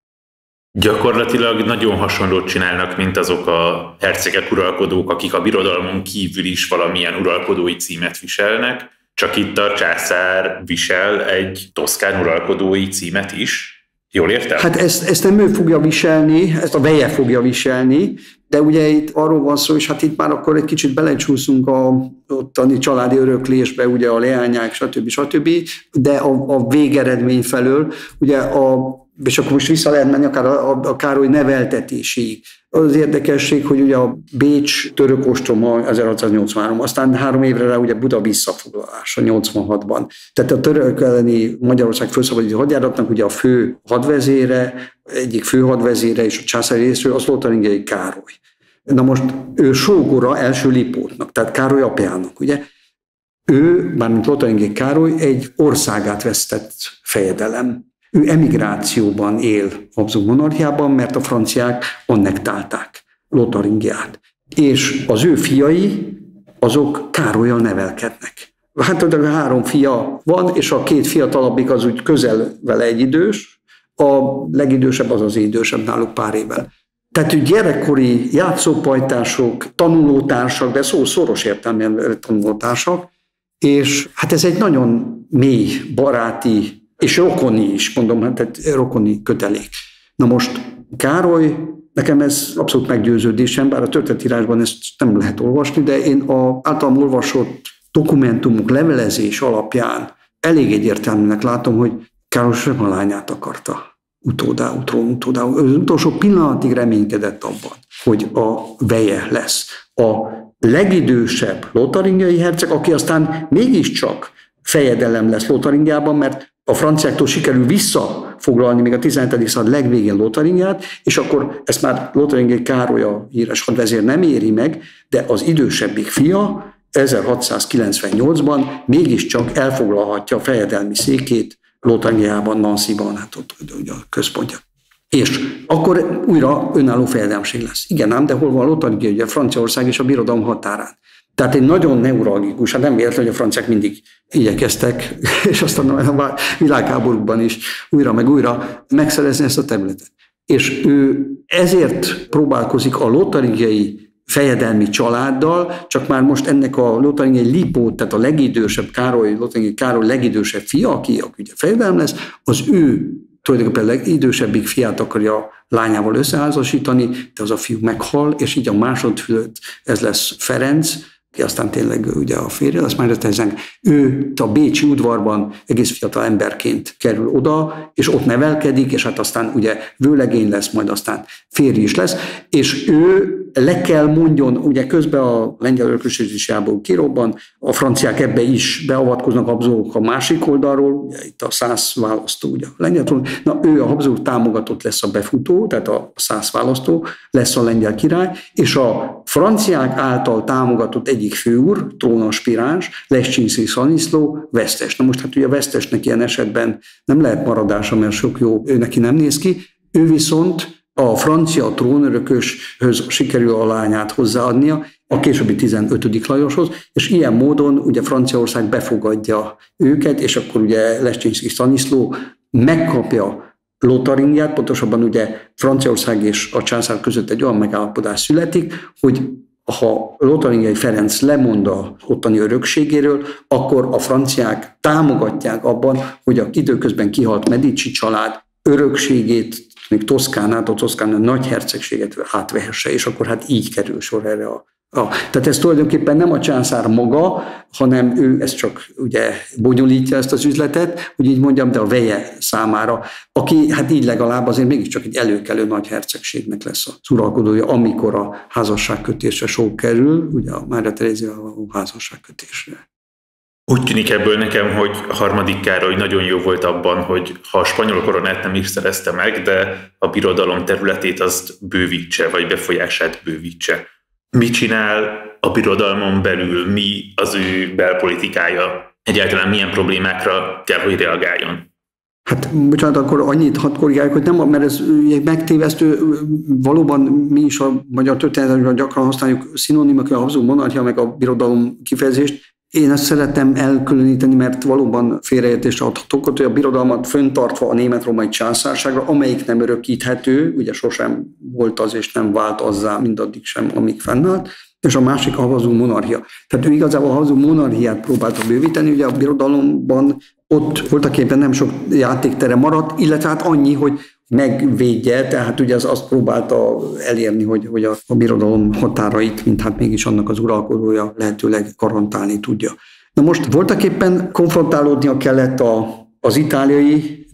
Gyakorlatilag nagyon hasonlót csinálnak, mint azok a hercegek, uralkodók, akik a birodalmon kívül is valamilyen uralkodói címet viselnek, csak itt a császár visel egy toszkán uralkodói címet is. Jól értem? Hát ezt nem ő fogja viselni, ezt a veje fogja viselni, de ugye itt arról van szó, és hát itt már akkor egy kicsit belecsúszunk a ottani családi öröklésbe, ugye a leányák, stb. De a végeredmény felől, ugye a és akkor most vissza lehet menni akár a Károly neveltetéséig. Az érdekesség, hogy ugye a Bécs török ostroma 1683, aztán 3 évre rá ugye Buda visszafoglalása 86-ban. Tehát a török elleni Magyarország felszabadító hadjáratnak ugye a fő hadvezére, egyik fő hadvezére és a császári részről az Lotharingiai Károly. Na most ő sógora első Lipótnak, tehát Károly apjának, ugye? Ő, mármint Lotharingiai Károly, egy országát vesztett fejedelem. Ő emigrációban él Habsburg monarchiában, mert a franciák annektálták Lotharingiát. És az ő fiai, azok Károllyal nevelkednek. Hát 3 fia van, és a 2 fiatalabbik az úgy közel vele egyidős, a legidősebb az idősebb náluk pár évvel. Tehát gyerekkori játszópajtások, tanulótársak, de szó szoros értelmében tanulótársak, és hát ez egy nagyon mély, baráti, és rokoni is, mondom, tehát rokoni kötelék. Na most Károly, nekem ez abszolút meggyőződésem, bár a történetírásban ezt nem lehet olvasni, de én az általam olvasott dokumentumok, levelezés alapján elég egyértelműnek látom, hogy Károly sem a lányát akarta utódául. Az utolsó pillanatig reménykedett abban, hogy a veje lesz. A legidősebb lotharingiai herceg, aki aztán mégiscsak fejedelem lesz Lotharingiában, mert a franciáktól sikerül visszafoglalni még a 17. század legvégén Lotharingiát, és akkor ezt már Lotharingiai Károly, a híres hadvezér nem éri meg, de az idősebbik fia 1698-ban mégiscsak elfoglalhatja a fejedelmi székét Lotharingiában, Nancyban, hát ott ugye a központja. És akkor újra önálló fejedelmség lesz. Igen ám, de hol van Lotharingia, ugye Franciaország és a birodalom határán. Tehát egy nagyon neuralgikus, hát nem véletlen, hogy a franciák mindig igyekeztek, és aztán a világháborúkban is újra meg újra megszerezni ezt a területet. És ő ezért próbálkozik a lotharingiai fejedelmi családdal, csak már most ennek a Lotharingiai Lipót, tehát a legidősebb Károly, Lotharingiai Károly legidősebb fia, aki ugye fejedelem lesz, az ő tulajdonképpen legidősebbik fiát akarja lányával összeházasítani, de az a fiú meghal, és így a másodfülött ez lesz Ferenc, aki aztán tényleg ugye a férje, azt már ezen. Ő a bécsi udvarban egész fiatal emberként kerül oda, és ott nevelkedik, és hát aztán ugye vőlegény lesz, majd aztán férj is lesz, és ő le kell mondjon, ugye közben a lengyel örökösödési háború kirobban, a franciák ebbe is beavatkoznak, Habsburgok a másik oldalról, ugye itt a szász választó, ugye a lengyel trón, na ő a Habsburg támogatott lesz a befutó, tehát a szász választó lesz a lengyel király, és a franciák által támogatott egyik főúr, trónaspiráns, Leszczynszky Staniszló vesztes. Na most hát ugye a vesztesnek ilyen esetben nem lehet maradása, mert sok jó ő neki nem néz ki, ő viszont a francia trónörököshöz sikerül a lányát hozzáadnia, a későbbi 15. Lajoshoz, és ilyen módon ugye Franciaország befogadja őket, és akkor ugye Leszczynszky Staniszló megkapja Lotharingiát, pontosabban ugye Franciaország és a császár között egy olyan megállapodás születik, hogy ha Lotharingiai Ferenc lemond a ottani örökségéről, akkor a franciák támogatják abban, hogy a időközben kihalt Medici család örökségét, még Toszkánát, a Toszkán nagyhercegséget átvehesse, és akkor hát így kerül sor erre tehát ez tulajdonképpen nem a császár maga, hanem ő ezt csak ugye bonyolítja ezt az üzletet, hogy így mondjam, de a veje számára, aki hát így legalább azért mégiscsak egy előkelő nagyhercegségnek lesz az uralkodója, amikor a házasságkötésre sor kerül, ugye a Mária Terézia a házasságkötésre. Úgy tűnik ebből nekem, hogy harmadik Károly nagyon jó volt abban, hogy ha a spanyol koronát nem is szerezte meg, de a birodalom területét azt bővítse, vagy befolyását bővítse. Mit csinál a birodalmon belül, mi az ő belpolitikája, egyáltalán milyen problémákra kell, hogy reagáljon? Hát, bocsánat, akkor annyit hadd korrigáljuk, hogy nem, mert ez megtévesztő, valóban mi is a magyar történetemben gyakran használjuk szinonimak, a Habsburg monarchia, meg a birodalom kifejezést. Én ezt szeretem elkülöníteni, mert valóban félreértésre adhatok, hogy a birodalmat föntartva a német-római császárságra, amelyik nem örökíthető, ugye sosem volt az és nem vált azzá mindaddig sem, amíg fennállt, és a másik a Habsburg monarchia. Tehát ő igazából a Habsburg monarchiát próbálta bővíteni, ugye a birodalomban ott voltaképpen nem sok játéktere maradt, illetve hát annyi, hogy megvédje, tehát ugye azt próbálta elérni, hogy a birodalom határait, mint hát mégis annak az uralkodója lehetőleg garantálni tudja. Na most voltaképpen konfrontálódnia kellett az itáliai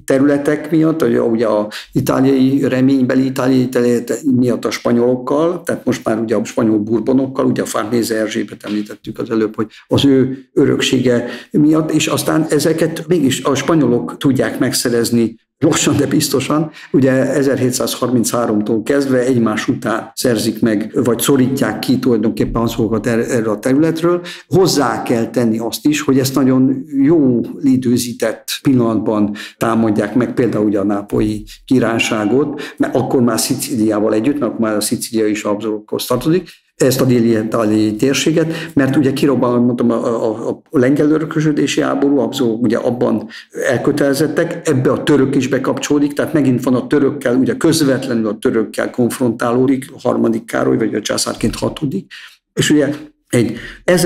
területek miatt, ugye az reménybeli itáliai terület miatt a spanyolokkal, tehát most már ugye a spanyol burbonokkal, ugye a Farnese Erzsébet említettük az előbb, hogy az ő öröksége miatt, és aztán ezeket mégis a spanyolok tudják megszerezni lassan, de biztosan, ugye 1733-tól kezdve egymás után szerzik meg, vagy szorítják ki tulajdonképpen azokat erre a területről. Hozzá kell tenni azt is, hogy ezt nagyon jó időzített pillanatban támadják meg, például ugye a nápolyi királyságot, mert akkor már Szicíliával együtt, mert akkor már a Szicília is Habsburgokhoz tartozik, ezt a déli térséget, mert ugye kirobban, mondtam, a lengyel örökösödési háború, Habsburgok ugye abban elkötelezettek, ebbe a török is bekapcsolódik, tehát megint van a törökkel, ugye közvetlenül a törökkel konfrontálódik, a harmadik Károly, vagy a császárként hatodik, és ugye egy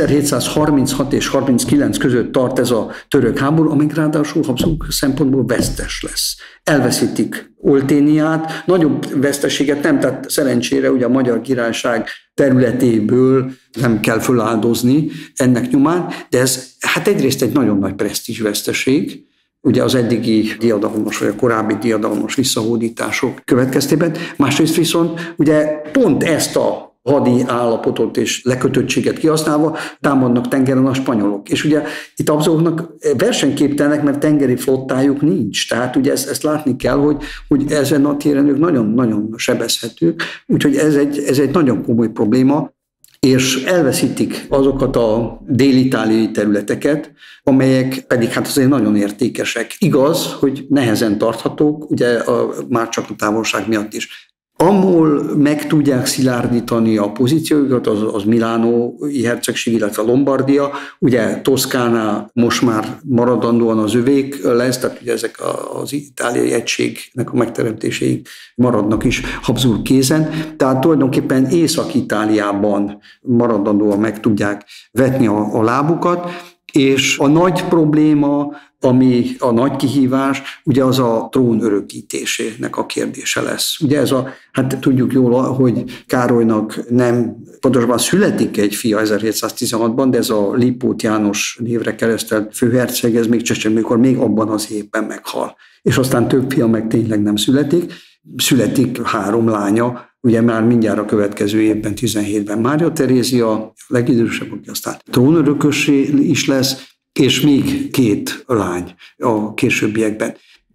1736 és 39 között tart ez a török háború, amíg ráadásul Habsburg szempontból vesztes lesz. Elveszítik Olténiát, nagyobb veszteséget nem, tehát szerencsére ugye a Magyar Királyság területéből nem kell föláldozni ennek nyomán, de ez hát egyrészt egy nagyon nagy presztízs veszteség, ugye az eddigi diadalmas, vagy a korábbi diadalmas visszahódítások következtében. Másrészt viszont ugye pont ezt a hadi állapotot és lekötöttséget kihasználva támadnak tengeren a spanyolok. És ugye itt Habsburgoknak versenyképtelenek, mert tengeri flottájuk nincs. Tehát ugye ezt látni kell, hogy ezen a téren ők nagyon-nagyon sebezhetők. Úgyhogy ez egy nagyon komoly probléma, és elveszítik azokat a dél-itáliai területeket, amelyek pedig hát azért nagyon értékesek. Igaz, hogy nehezen tarthatók, ugye már csak a távolság miatt is. Ahol meg tudják szilárdítani a pozíciójukat, az Milánói hercegség, illetve Lombardia, ugye Toszkána most már maradandóan az övék lesz, tehát ugye ezek az itáliai egységnek a megteremtéséig maradnak is Habsburg kézen, tehát tulajdonképpen Észak-Itáliában maradandóan meg tudják vetni a lábukat, és a nagy probléma, ami a nagy kihívás, ugye az a trón örökítésének a kérdése lesz. Ugye hát tudjuk jól, hogy Károlynak nem, pontosabban születik egy fia 1716-ban, de ez a Lipót János névre keresztelt főherceg, ez még csecsemő, mikor még abban az évben meghal. És aztán több fia meg tényleg nem születik. Születik 3 lánya, ugye már mindjárt a következő évben, 17-ben Mária Terézia, a legidősebb, aki aztán trónörökössé is lesz, és még 2 lány a későbbiekben.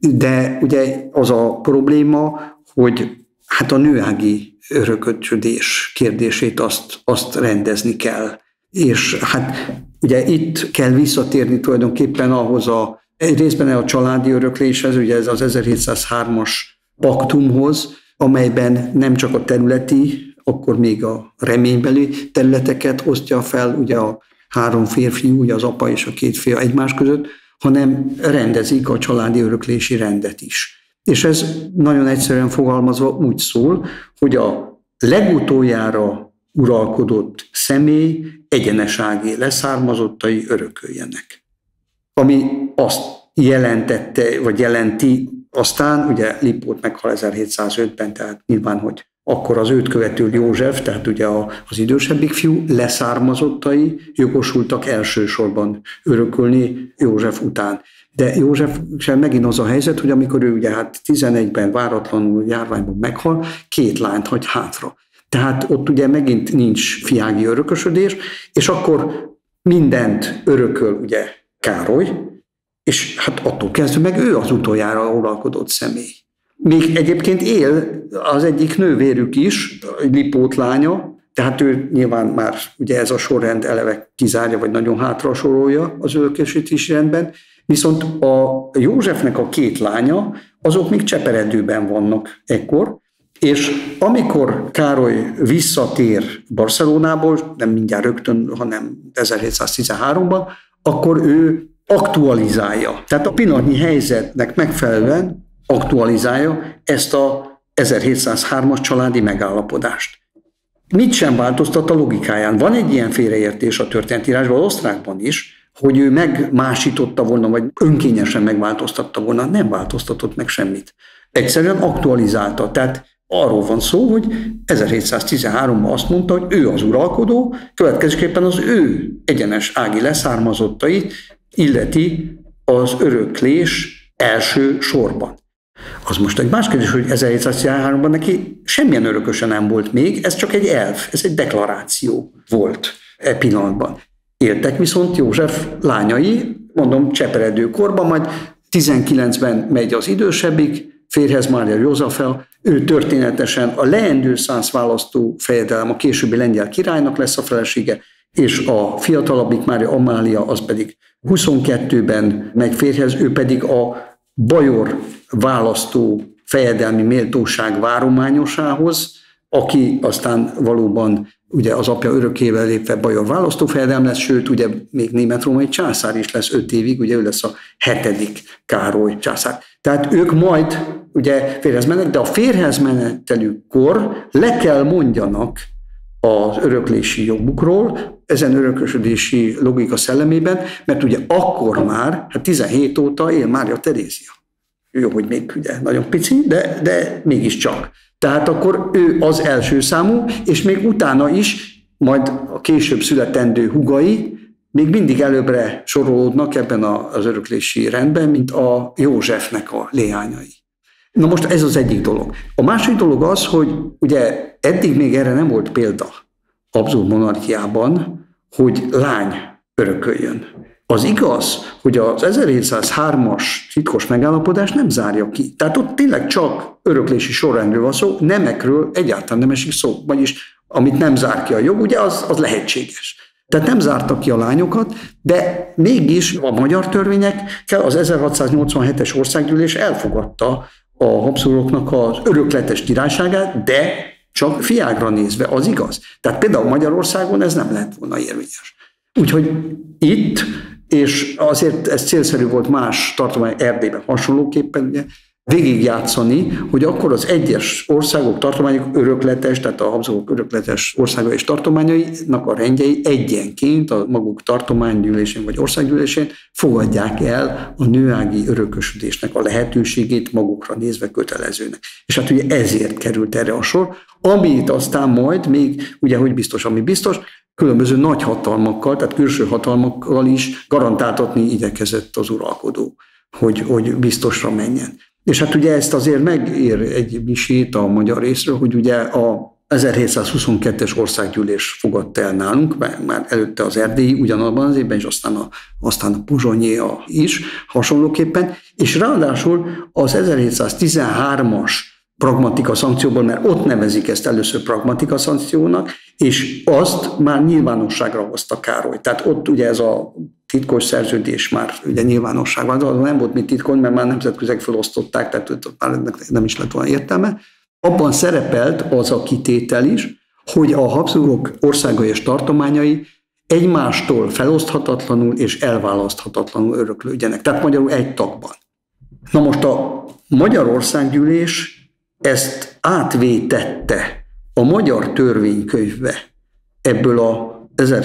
De ugye az a probléma, hogy hát a nőági örökösödés kérdését azt rendezni kell. És hát ugye itt kell visszatérni tulajdonképpen ahhoz egy részben a családi örökléshez, ugye ez az 1703-as paktumhoz, amelyben nem csak a területi, akkor még a reménybeli területeket osztja fel, ugye a 3 férfiú, ugye az apa és a 2 fia egymás között, hanem rendezik a családi öröklési rendet is. És ez nagyon egyszerűen fogalmazva úgy szól, hogy a legutoljára uralkodott személy egyenesági leszármazottai örököljenek. Ami azt jelentette, vagy jelenti aztán, ugye Lipót meghal 1705-ben, tehát nyilván, hogy akkor az őt követő József, tehát ugye az idősebbik fiú leszármazottai jogosultak elsősorban örökölni József után. De József sem megint az a helyzet, hogy amikor ő ugye hát 11-ben váratlanul járványban meghal, 2 lányt hagy hátra. Tehát ott ugye megint nincs fiági örökösödés, és akkor mindent örököl ugye Károly, és hát attól kezdve meg ő az utoljára uralkodott személy. Még egyébként él az egyik nővérük is, Lipót lánya, tehát ő nyilván már ugye ez a sorrend eleve kizárja, vagy nagyon hátra sorolja az örökösítési rendben, viszont a Józsefnek a 2 lánya, azok még cseperedőben vannak ekkor, és amikor Károly visszatér Barcelonából, nem mindjárt rögtön, hanem 1713-ban, akkor ő aktualizálja. Tehát a pillanatnyi helyzetnek megfelelően aktualizálja ezt a 1703-as családi megállapodást. Mit sem változtat a logikáján. Van egy ilyen félreértés a történetírásban, az osztrákban is, hogy ő megmásította volna, vagy önkényesen megváltoztatta volna, nem változtatott meg semmit. Egyszerűen aktualizálta. Tehát arról van szó, hogy 1713-ban azt mondta, hogy ő az uralkodó, következésképpen az ő egyenes ági leszármazottait illeti az öröklés első sorban. Az most egy más kérdés, hogy 1713-ban neki semmilyen örököse nem volt még, ez csak egy elv, ez egy deklaráció volt e pillanatban. Éltek viszont József lányai, mondom, cseperedőkorban, majd 19-ben megy az idősebbik, férjhez Mária Józsefel, ő történetesen a leendő szász választó fejedelem, a későbbi lengyel királynak lesz a felesége, és a fiatalabbik Mária Amália, az pedig 22-ben megy férjhez, ő pedig a bajor választó fejedelmi méltóság várományosához, aki aztán valóban ugye az apja örökével lépve bajor választófejedelem lesz, sőt, ugye még német-római császár is lesz 5 évig, ugye ő lesz a 7. Károly császár. Tehát ők majd ugye férjhez mennek, de a férjhez menetelükkor le kell mondjanak az öröklési jogukról, ezen örökösödési logika szellemében, mert ugye akkor már, 17 óta él Mária Terézia. Jó, hogy még ugye nagyon pici, de mégiscsak. Tehát akkor ő az első számú, és még utána is, majd a később születendő húgai még mindig előbbre sorolódnak ebben az öröklési rendben, mint a Józsefnek a leányai. Na most ez az egyik dolog. A másik dolog az, hogy ugye eddig még erre nem volt példa Habsburg monarchiában, hogy lány örököljön. Az igaz, hogy az 1703-as titkos megállapodás nem zárja ki. Tehát ott tényleg csak öröklési sorrendről van szó, nemekről egyáltalán nem esik szó. Vagyis amit nem zár ki a jog, ugye az lehetséges. Tehát nem zártak ki a lányokat, de mégis a magyar törvényekkel az 1687-es országgyűlés elfogadta a Habsburgoknak az örökletes királyságát, de csak fiágra nézve, az igaz. Tehát például Magyarországon ez nem lehet volna érvényes. Úgyhogy itt, és azért ez célszerű volt más tartomány Erdélyben hasonlóképpen, ugye, végigjátszani, hogy akkor az egyes országok, tartományok örökletes, tehát a Habsburgok örökletes országai és tartományainak a rendjei egyenként a maguk tartománygyűlésén vagy országgyűlésén fogadják el a nőági örökösödésnek a lehetőségét magukra nézve kötelezőnek. És hát ugye ezért került erre a sor, amit aztán majd még, ugye hogy biztos, ami biztos, különböző nagy hatalmakkal, tehát külső hatalmakkal is garantáltatni igyekezett az uralkodó, hogy biztosra menjen. És hát ugye ezt azért megér egy misét a magyar részről, hogy ugye a 1722-es országgyűlés fogadta el nálunk, már előtte az erdélyi ugyanabban az évben, és aztán a pozsonyéa is hasonlóképpen, és ráadásul az 1713-as pragmatika szankcióból, mert ott nevezik ezt először pragmatika szankciónak, és azt már nyilvánosságra hozta Károly. Tehát ott ugye ez a titkos szerződés már ugye nyilvánosságban, az nem volt mit titkon, mert már nemzetközileg felosztották, tehát már nem is lett volna értelme. Abban szerepelt az a kitétel is, hogy a Habsburgok országai és tartományai egymástól feloszthatatlanul és elválaszthatatlanul öröklődjenek. Tehát magyarul egy tagban. Na most a Magyar Országgyűlés ezt átvétette a magyar törvénykönyvbe ebből a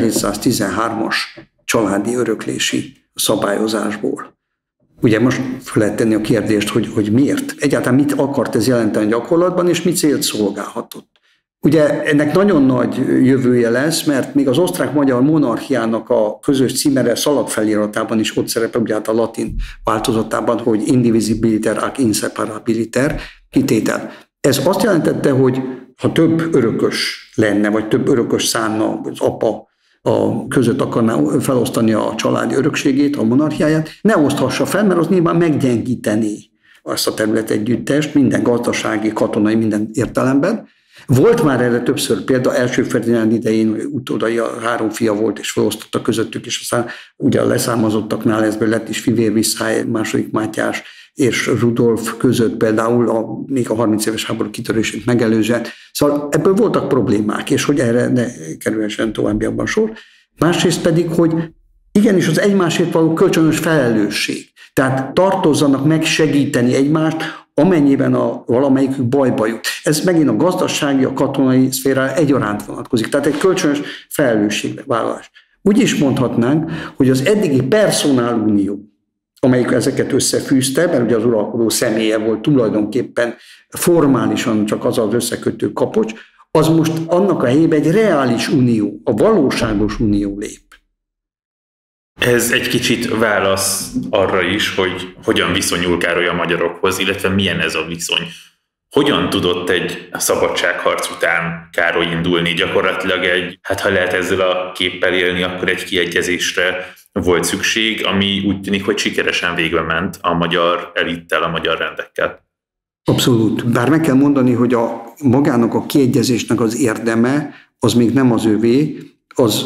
1713-as családi öröklési szabályozásból. Ugye most fel lehet tenni a kérdést, hogy miért? Egyáltalán mit akart ez jelenteni gyakorlatban, és mi célt szolgálhatott? Ugye ennek nagyon nagy jövője lesz, mert még az osztrák-magyar monarchiának a közös címere szalagfeliratában is ott szerepel, ugye hát a latin változatában, hogy indivisibiliter ac inseparabiliter kitétel. Ez azt jelentette, hogy ha több örökös lenne, vagy több örökös szánna az apa között akarná felosztani a családi örökségét, a monarchiáját, ne oszthassa fel, mert az nyilván meggyengítené azt a területegyüttest, minden gazdasági, katonai, minden értelemben. Volt már erre többször példa, első Ferdinánd idején utódai 3 fia volt, és felosztotta közöttük, és aztán ugye a leszármazottaknál ezből lett is Fivér Visszály, második Mátyás és Rudolf között például még a 30 éves háború kitörését megelőzően. Szóval ebből voltak problémák, és hogy erre ne kerülhessen továbbiakban sor. Másrészt pedig, hogy igenis az egymásért való kölcsönös felelősség. Tehát tartozzanak meg segíteni egymást, amennyiben valamelyikük bajba jut. Ez megint a gazdasági, a katonai szférára egyaránt vonatkozik. Tehát egy kölcsönös felelősségvállalás. Úgy is mondhatnánk, hogy az eddigi personálunió, amelyik ezeket összefűzte, mert ugye az uralkodó személye volt tulajdonképpen formálisan csak az az összekötő kapocs, az most annak a helyében egy reális unió, a valóságos unió lép. Ez egy kicsit válasz arra is, hogy hogyan viszonyul Károly a magyarokhoz, illetve milyen ez a viszony. Hogyan tudott egy szabadságharc után Károly indulni? Gyakorlatilag ha lehet ezzel a képpel élni, akkor egy kiegyezésre volt szükség, ami úgy tűnik, hogy sikeresen végbe ment a magyar elittel, a magyar rendekkel. Abszolút. Bár meg kell mondani, hogy magának a kiegyezésnek az érdeme, az még nem az övé, az,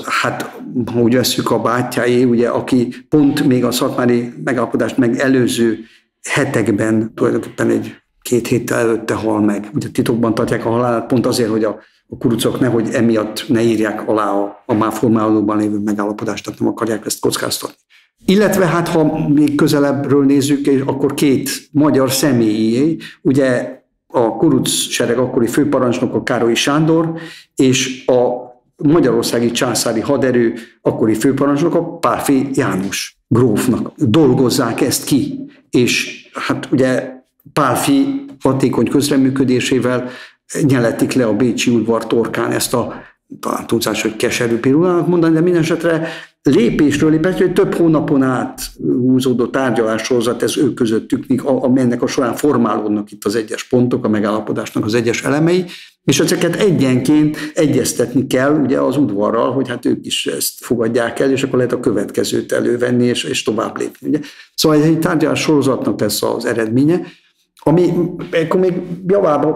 ha úgy vesszük, a bátyáé, ugye, aki pont még a szatmári megállapodást megelőző hetekben, tulajdonképpen 2 héttel előtte hal meg. Ugye titokban tartják a halálát pont azért, hogy a kurucok nehogy emiatt ne írják alá a már formálódóban lévő megállapodást, tehát nem akarják ezt kockáztatni. Illetve ha még közelebbről nézzük, akkor 2 magyar személyé, ugye a kuruc sereg akkori főparancsnoka Károlyi Sándor, és a magyarországi császári haderő akkori főparancsnoka Pálffy János grófnak dolgozzák ezt ki. És ugye Pálffy hatékony közreműködésével nyeletik le a bécsi udvar torkán ezt talán tudsz, hogy keserű pillanatnak mondani, de minden esetre lépésről lépésről, hogy több hónapon át húzódó tárgyalássorozat ez ők közöttük, amelynek a során formálódnak itt az egyes pontok, a megállapodásnak az egyes elemei, és ezeket egyenként egyeztetni kell ugye az udvarral, hogy ők is ezt fogadják el, és akkor lehet a következőt elővenni, és tovább lépni. Ugye? Szóval egy tárgyalássorozatnak lesz az eredménye, ami akkor még javában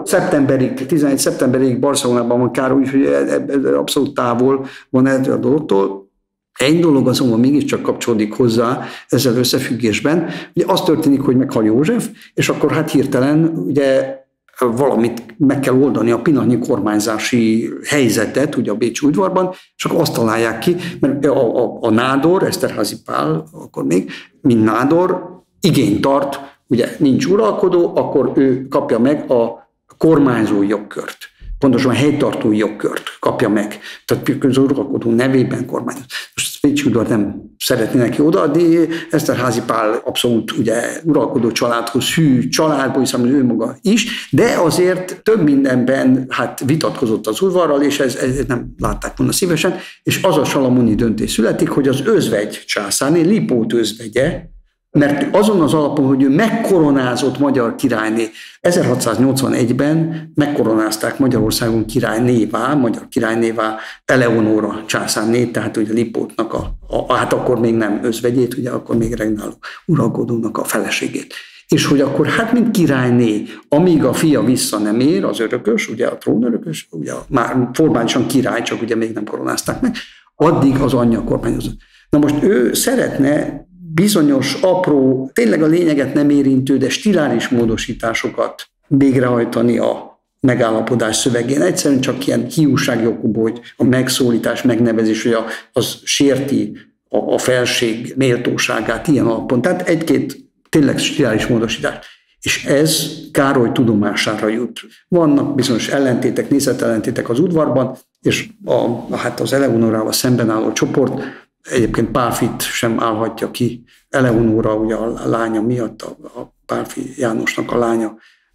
11. szeptemberig Barcelonában van Károly, úgyhogy abszolút távol van erről a dologtól. Egy dolog azonban mégiscsak kapcsolódik hozzá ezzel összefüggésben. Ugye az történik, hogy meghal József, és akkor hirtelen ugye valamit meg kell oldani a pillanatnyi kormányzási helyzetet ugye a bécsi udvarban, és akkor azt találják ki, mert a nádor, Eszterházy Pál akkor még, mint nádor, igényt tart, ugye nincs uralkodó, akkor ő kapja meg a kormányzói jogkört. Pontosan a helytartói jogkört kapja meg. Tehát az uralkodó nevében kormányoz. Most Bécsi udvar nem szeretné neki odaadni, Eszterházy Pál abszolút ugye uralkodó családhoz hű családból, hiszen ő maga is, de azért több mindenben vitatkozott az udvarral, és ez nem látták volna szívesen, és az a salamoni döntés születik, hogy az özvegy császárné, Lipót özvegye, mert azon az alapon, hogy ő megkoronázott magyar királyné, 1681-ben megkoronázták Magyarországon magyar királynévá Eleonóra császárnét, tehát ugye Lipótnak akkor még nem özvegyét, ugye akkor még regnáló uralkodónak a feleségét. És hogy akkor mint királyné, amíg a fia vissza nem ér, az örökös, ugye a trónörökös, ugye már formálisan király, csak ugye még nem koronázták meg, addig az anyja kormányozott. Na most ő szeretne bizonyos apró, tényleg a lényeget nem érintő, de stiláris módosításokat végrehajtani a megállapodás szövegén. Egyszerűen csak ilyen hiúsági okból, hogy a megszólítás, megnevezés, hogy az sérti a felség méltóságát ilyen alapon. Tehát 1-2 tényleg stiláris módosítás. És ez Károly tudomására jut. Vannak bizonyos ellentétek, nézetellentétek az udvarban, és az Eleonórával szemben álló csoport egyébként Pálffyt sem állhatja ki. Eleonóra ugye a lánya miatt, a Pálffy Jánosnak a lánya,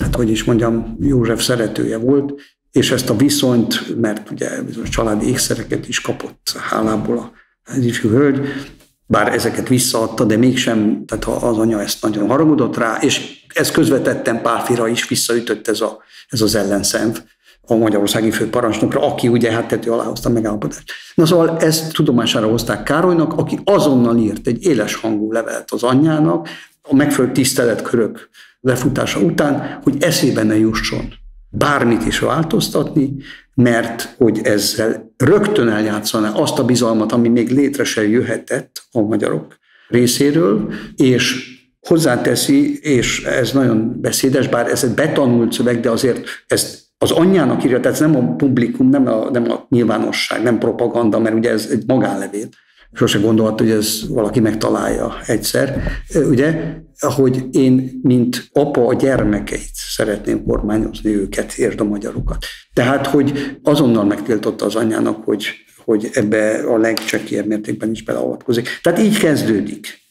József szeretője volt, és ezt a viszonyt, mert ugye bizonyos családi ékszereket is kapott hálából az ifjú hölgy, bár ezeket visszaadta, de mégsem, tehát az anya ezt nagyon haragudott rá, és ez közvetetten Pálffyra is visszaütött ez az ellenszenv a magyarországi főparancsnokra, aki ugye tető alá hozta megállapodást. Na szóval ezt tudomására hozták Károlynak, aki azonnal írt egy éles hangú levelet az anyjának, a megfelelő tiszteletkörök lefutása után, hogy eszébe ne jusson bármit is változtatni, mert hogy ezzel rögtön eljátszaná azt a bizalmat, ami még létre sem jöhetett a magyarok részéről, és hozzáteszi, és ez nagyon beszédes, bár ez egy betanult szöveg, de azért ezt az anyjának írja, tehát ez nem a publikum, nem a nyilvánosság, nem propaganda, mert ugye ez egy magánlevél. Sose gondolhat, hogy ez valaki megtalálja egyszer. Ugye, hogy én, mint apa a gyermekeit szeretném kormányozni őket, értsd a magyarokat. Tehát, hogy azonnal megtiltotta az anyjának, hogy ebbe a legcsekélyebb mértékben is beleavatkozik. Tehát így kezdődik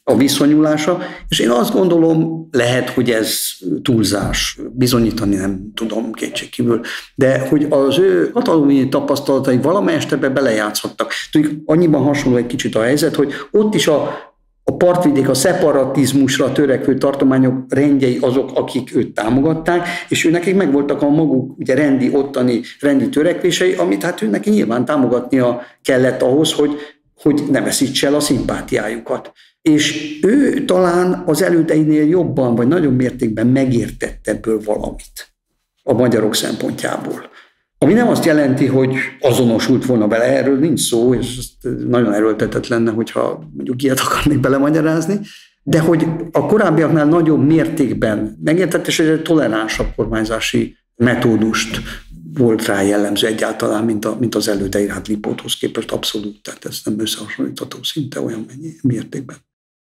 a viszonyulása, és én azt gondolom, lehet, hogy ez túlzás, bizonyítani nem tudom kétségkívül, de hogy az ő katalóniai tapasztalatai valamelyest ebbe belejátszhattak. Tudjuk, annyiban hasonló egy kicsit a helyzet, hogy ott is a partvidék, a szeparatizmusra törekvő tartományok rendjei azok, akik őt támogatták, és nekik megvoltak a maguk ugye ottani rendi törekvései, amit hát neki nyilván támogatnia kellett ahhoz, hogy ne veszítse el a szimpátiájukat. És ő talán az elődeinél jobban, vagy nagyobb mértékben megértett ebből valamit a magyarok szempontjából. Ami nem azt jelenti, hogy azonosult volna vele, erről nincs szó, és nagyon erőltetett lenne, hogyha mondjuk ilyet akarnék belemagyarázni, de hogy a korábbiaknál nagyobb mértékben megértett, és egy toleránsabb kormányzási metódust volt rá jellemző egyáltalán, mint az elődei, hát Lipóthoz képest abszolút, tehát ez nem összehasonlítható szinte olyan mértékben.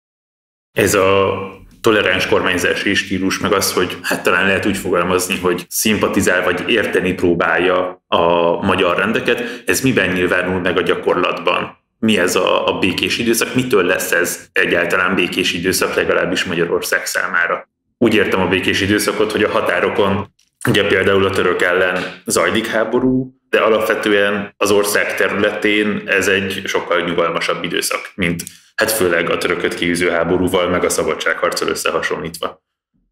Ez a toleráns kormányzási stílus, meg az, hogy hát talán lehet úgy fogalmazni, hogy szimpatizál vagy érteni próbálja a magyar rendeket, ez miben nyilvánul meg a gyakorlatban? Mi ez a békés időszak? Mitől lesz ez egyáltalán békés időszak, legalábbis Magyarország számára? Úgy értem a békés időszakot, hogy a határokon ugye például a török ellen zajlik háború, de alapvetően az ország területén ez egy sokkal nyugalmasabb időszak, mint hát főleg a törököt kiűző háborúval, meg a szabadságharccal összehasonlítva.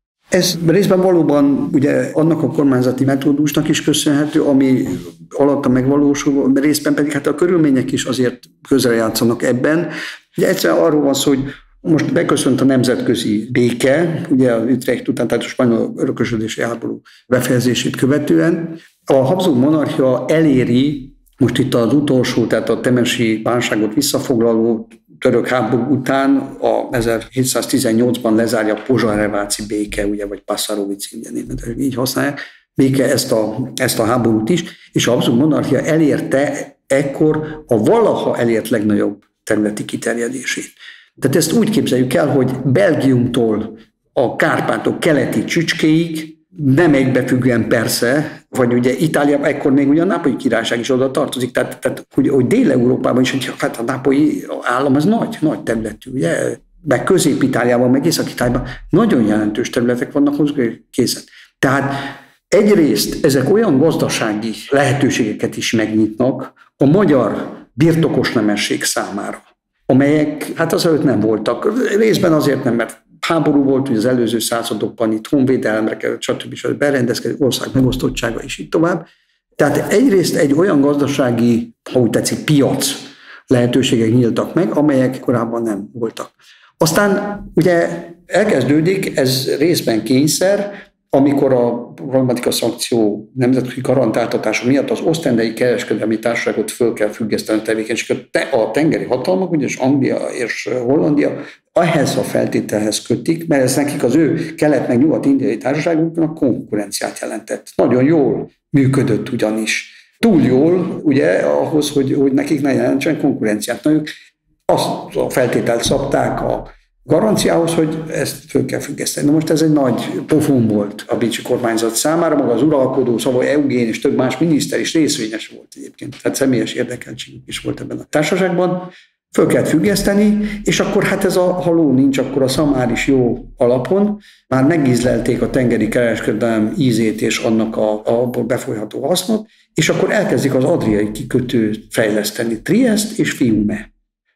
Ez részben valóban ugye annak a kormányzati metódusnak is köszönhető, ami alatta megvalósul, részben pedig hát a körülmények is azért közrejátszanak ebben. Ugye egyszerűen arról van szó, hogy most beköszönt a nemzetközi béke, ugye az Utrecht után, tehát a spanyol örökösödési háború befejezését követően. A Habsburg monarchia eléri most itt az utolsó, tehát a temesi bánságot visszafoglaló török háború után a 1718-ban lezárja a pozsarreváci béke, ugye, vagy Passarovici, ugye németül így használják, béke ezt a háborút is, és a Habsburg monarchia elérte ekkor a valaha elért legnagyobb területi kiterjedését. Tehát ezt úgy képzeljük el, hogy Belgiumtól a Kárpátok keleti csücskéig, nem egybefüggően persze, vagy ugye Itáliában ekkor még ugye a Nápolyi Királyság is oda tartozik, tehát hogy Dél-Európában is, hogy hát a nápolyi állam az nagy területű, ugye, meg Közép-Itáliában, meg Észak-Itáliában nagyon jelentős területek vannak hozzá készen. Tehát egyrészt ezek olyan gazdasági lehetőségeket is megnyitnak a magyar birtokos nemesség számára, amelyek hát azelőtt nem voltak. Részben azért nem, mert háború volt, hogy az előző századokban itt honvédelemre kellett, stb. Berendezkedni, ország megosztottsága és így tovább. Tehát egyrészt egy olyan gazdasági, ha úgy tetszik, piac lehetőségek nyíltak meg, amelyek korábban nem voltak. Aztán ugye elkezdődik, ez részben kényszer, amikor a pragmatika szankció nemzetközi garantáltatása miatt az Osztendei Kereskedelmi Társaságot föl kell függeszteni a tevékenységet. A tengeri hatalmak, ugyanis Anglia és Hollandia ehhez a feltételhez kötik, mert ez nekik az ő kelet- meg nyugat-indiai társaságoknak konkurenciát jelentett. Nagyon jól működött ugyanis. Túl jól, ugye, ahhoz, hogy nekik ne jelentsen konkurenciát. Na, ők azt a feltételt szabták a garanciához, hogy ezt föl kell függeszteni. Na most ez egy nagy pofon volt a bécsi kormányzat számára, maga az uralkodó, Savoy Eugén és több más miniszter is részvényes volt egyébként, tehát személyes érdekeltségük is volt ebben a társaságban. Föl kellett függeszteni, és akkor hát ez ha ló nincs, akkor a szamár is jó alapon. Már megízlelték a tengeri kereskedelem ízét és annak abból befolyható hasznot, és akkor elkezdik az adriai kikötőt fejleszteni, Triest és Fiume.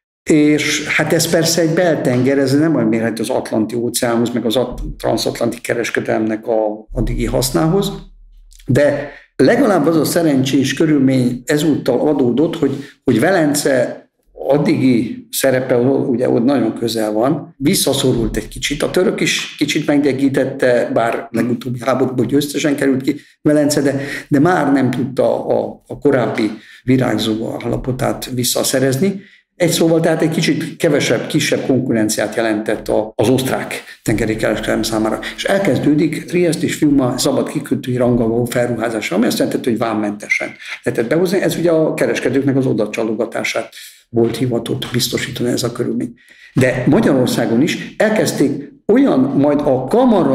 És hát ez persze egy beltenger, ez nem olyan mérhető az Atlanti óceánhoz, meg az transatlanti kereskedelemnek a addigi hasznához, de legalább az a szerencsés körülmény ezúttal adódott, hogy Velence addigi szerepe, ugye ott nagyon közel van, visszaszorult egy kicsit. A török is kicsit meggyengítette, bár legutóbbi háborúban győztesen került ki Velence, de már nem tudta a korábbi virágzó állapotát visszaszerezni. Egy szóval tehát egy kicsit kisebb konkurenciát jelentett az osztrák tengeri kereskedelem számára. És elkezdődik Triest és Fiume szabad kikötői ranggal felruházása, ami azt jelentett, hogy vámmentesen lehetett behozni. Ez ugye a kereskedőknek az odacsalogatását volt hivatott biztosítani ez a körülmény. De Magyarországon is elkezdték majd a kamarai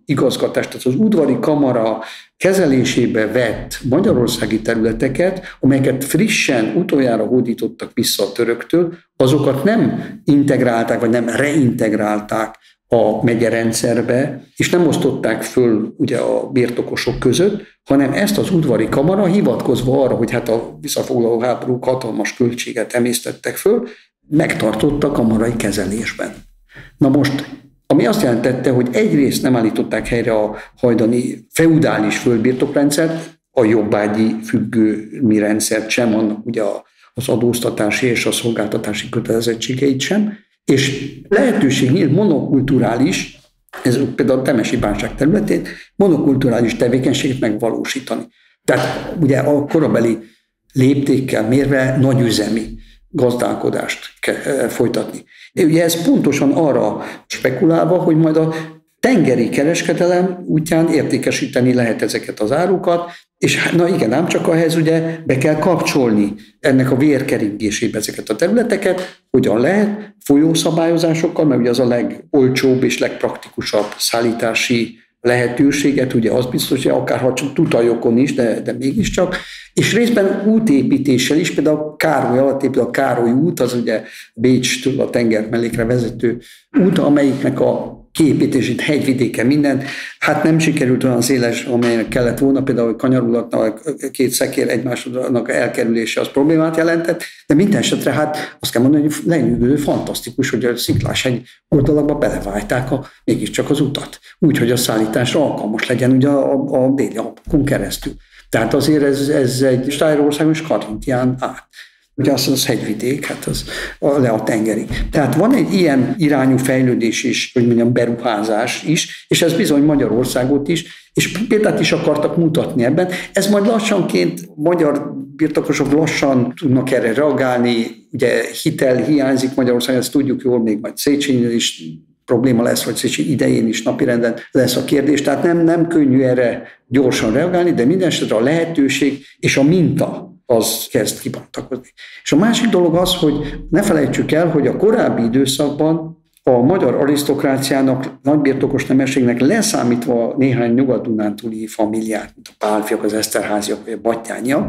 igazgatást, tehát az udvari kamara kezelésébe vett magyarországi területeket, amelyeket frissen utoljára hódítottak vissza a töröktől, azokat nem integrálták, vagy nem reintegrálták a megyerendszerbe, és nem osztották föl ugye a birtokosok között, hanem ezt az udvari kamara hivatkozva arra, hogy hát a visszafoglaló háborúk hatalmas költséget emésztettek föl, megtartotta kamarai kezelésben. Na most, ami azt jelentette, hogy egyrészt nem állították helyre a hajdani feudális földbirtokrendszert, a jobbágyi függőmi rendszert sem, annak ugye az adóztatási és a szolgáltatási kötelezettségeit sem, és lehetőség nyílt monokulturális, ez például a Temesi bánság területén, monokulturális tevékenységet megvalósítani. Tehát ugye a korabeli léptékkel mérve nagyüzemi gazdálkodást folytatni. Ugye ez pontosan arra spekulálva, hogy majd a tengeri kereskedelem útján értékesíteni lehet ezeket az árukat, és na igen, ám csak ahhez ugye be kell kapcsolni ennek a vérkeringésébe ezeket a területeket, hogyan lehet folyószabályozásokkal, mert ugye az a legolcsóbb és legpraktikusabb szállítási lehetőséget, ugye az biztos, hogy akárha csak tutajokon is, de mégiscsak, és részben útépítéssel is, például a Károly alatt épül a Károly út, az ugye Bécstől a tenger mellékre vezető út, amelyiknek a kiépítését, hegyvidéken minden, hát nem sikerült olyan széles, amelynek kellett volna, például a kanyarulatnak két szekér egymásnak elkerülése az problémát jelentett, de minden esetre hát azt kell mondani, hogy lenyűgöző, fantasztikus, hogy a Szikláshegy oldalakba belevágták mégiscsak az utat, úgy, hogy a szállításra alkalmas legyen ugye a déli Alpokon keresztül. Tehát azért ez egy Stájerországon és Karintián át. Ugye az hegyvidék, hát az le a tengerig. Tehát van egy ilyen irányú fejlődés is, hogy mondjam, beruházás is, és ez bizony Magyarországot is, és példát is akartak mutatni ebben. Ez majd lassanként, magyar birtokosok lassan tudnak erre reagálni, ugye hitel hiányzik Magyarországon, ezt tudjuk jól, még majd Széchenyinél is probléma lesz, vagy Széchenyi idején is napirenden lesz a kérdés. Tehát nem könnyű erre gyorsan reagálni, de minden esetre a lehetőség és a minta az kezd kibontakozni. És a másik dolog az, hogy ne felejtsük el, hogy a korábbi időszakban a magyar arisztokráciának, nagybirtokos nemességnek leszámítva néhány nyugat-dunántúli familiát, mint a Pálffyak, az Eszterházyak vagy a Batthyányak,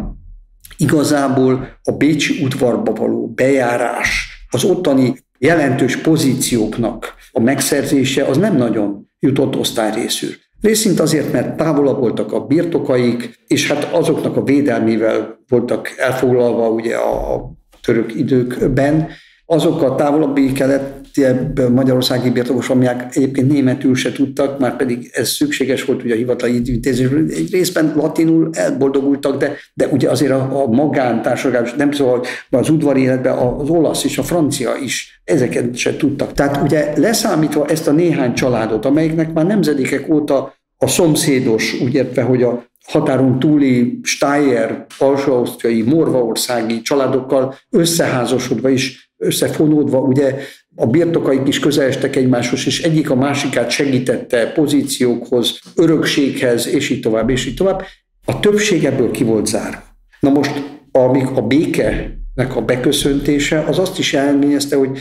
igazából a bécsi udvarba való bejárás, az ottani jelentős pozícióknak a megszerzése az nem nagyon jutott osztályrészül. Részint azért, mert távolabb voltak a birtokaik, és hát azoknak a védelmével voltak elfoglalva ugye a török időkben. Azok a távolabbi keletiebb magyarországi birtokos amelyek egyébként németül se tudtak, már pedig ez szükséges volt ugye a hivatali intézésről. Egy részben latinul elboldogultak, de ugye azért a magántársadalom, nem szóval az udvari életben az olasz és a francia is ezeket se tudtak. Tehát ugye leszámítva ezt a néhány családot, amelyiknek már nemzedékek óta a szomszédos, úgy értve, hogy a határon túli Stájer, alsó-ausztriai, morvaországi családokkal összeházasodva is, összefonódva, ugye a birtokaik is közelestek egymáshoz, és egyik a másikát segítette pozíciókhoz, örökséghez, és így tovább, és így tovább. A többség ebből ki volt zárva. Na most, amíg a békenek a beköszöntése, az azt is eredményezte, hogy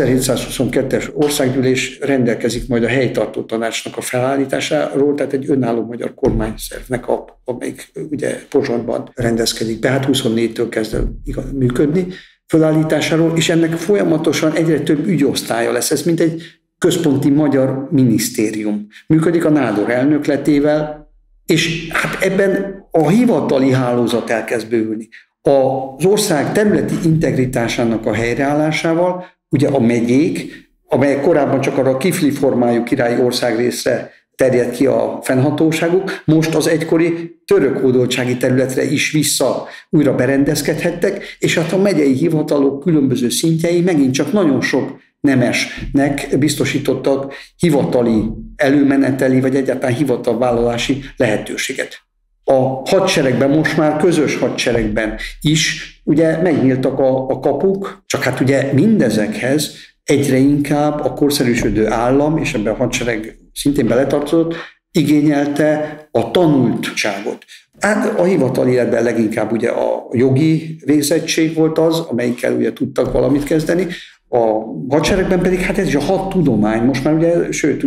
1722-es országgyűlés rendelkezik majd a helytartó tanácsnak a felállításáról, tehát egy önálló magyar kormányszervnek, amelyik ugye Pozsonyban rendezkedik be, hát 24-től kezd el működni, felállításáról, és ennek folyamatosan egyre több ügyosztálya lesz. Ez mint egy központi magyar minisztérium. Működik a nádor elnökletével, és hát ebben a hivatali hálózat elkezd bővülni. Az ország területi integritásának a helyreállásával, ugye a megyék, amelyek korábban csak arra a kifli formájú királyi országrészre terjed ki a fennhatóságuk, most az egykori török hódoltsági területre is újra berendezkedhettek, és hát a megyei hivatalok különböző szintjei megint csak nagyon sok nemesnek biztosítottak hivatali előmeneteli, vagy egyáltalán hivatalvállalási lehetőséget. A hadseregben, most már közös hadseregben is ugye megnyíltak a kapuk, csak hát ugye mindezekhez egyre inkább a korszerűsödő állam, és ebben a hadsereg szintén beletartozott, igényelte a tanultságot. Hát a hivatali életben leginkább ugye a jogi végzettség volt az, amelyikkel ugye tudtak valamit kezdeni, a hadseregben pedig hát ez is a hadtudomány, most már ugye, sőt ugye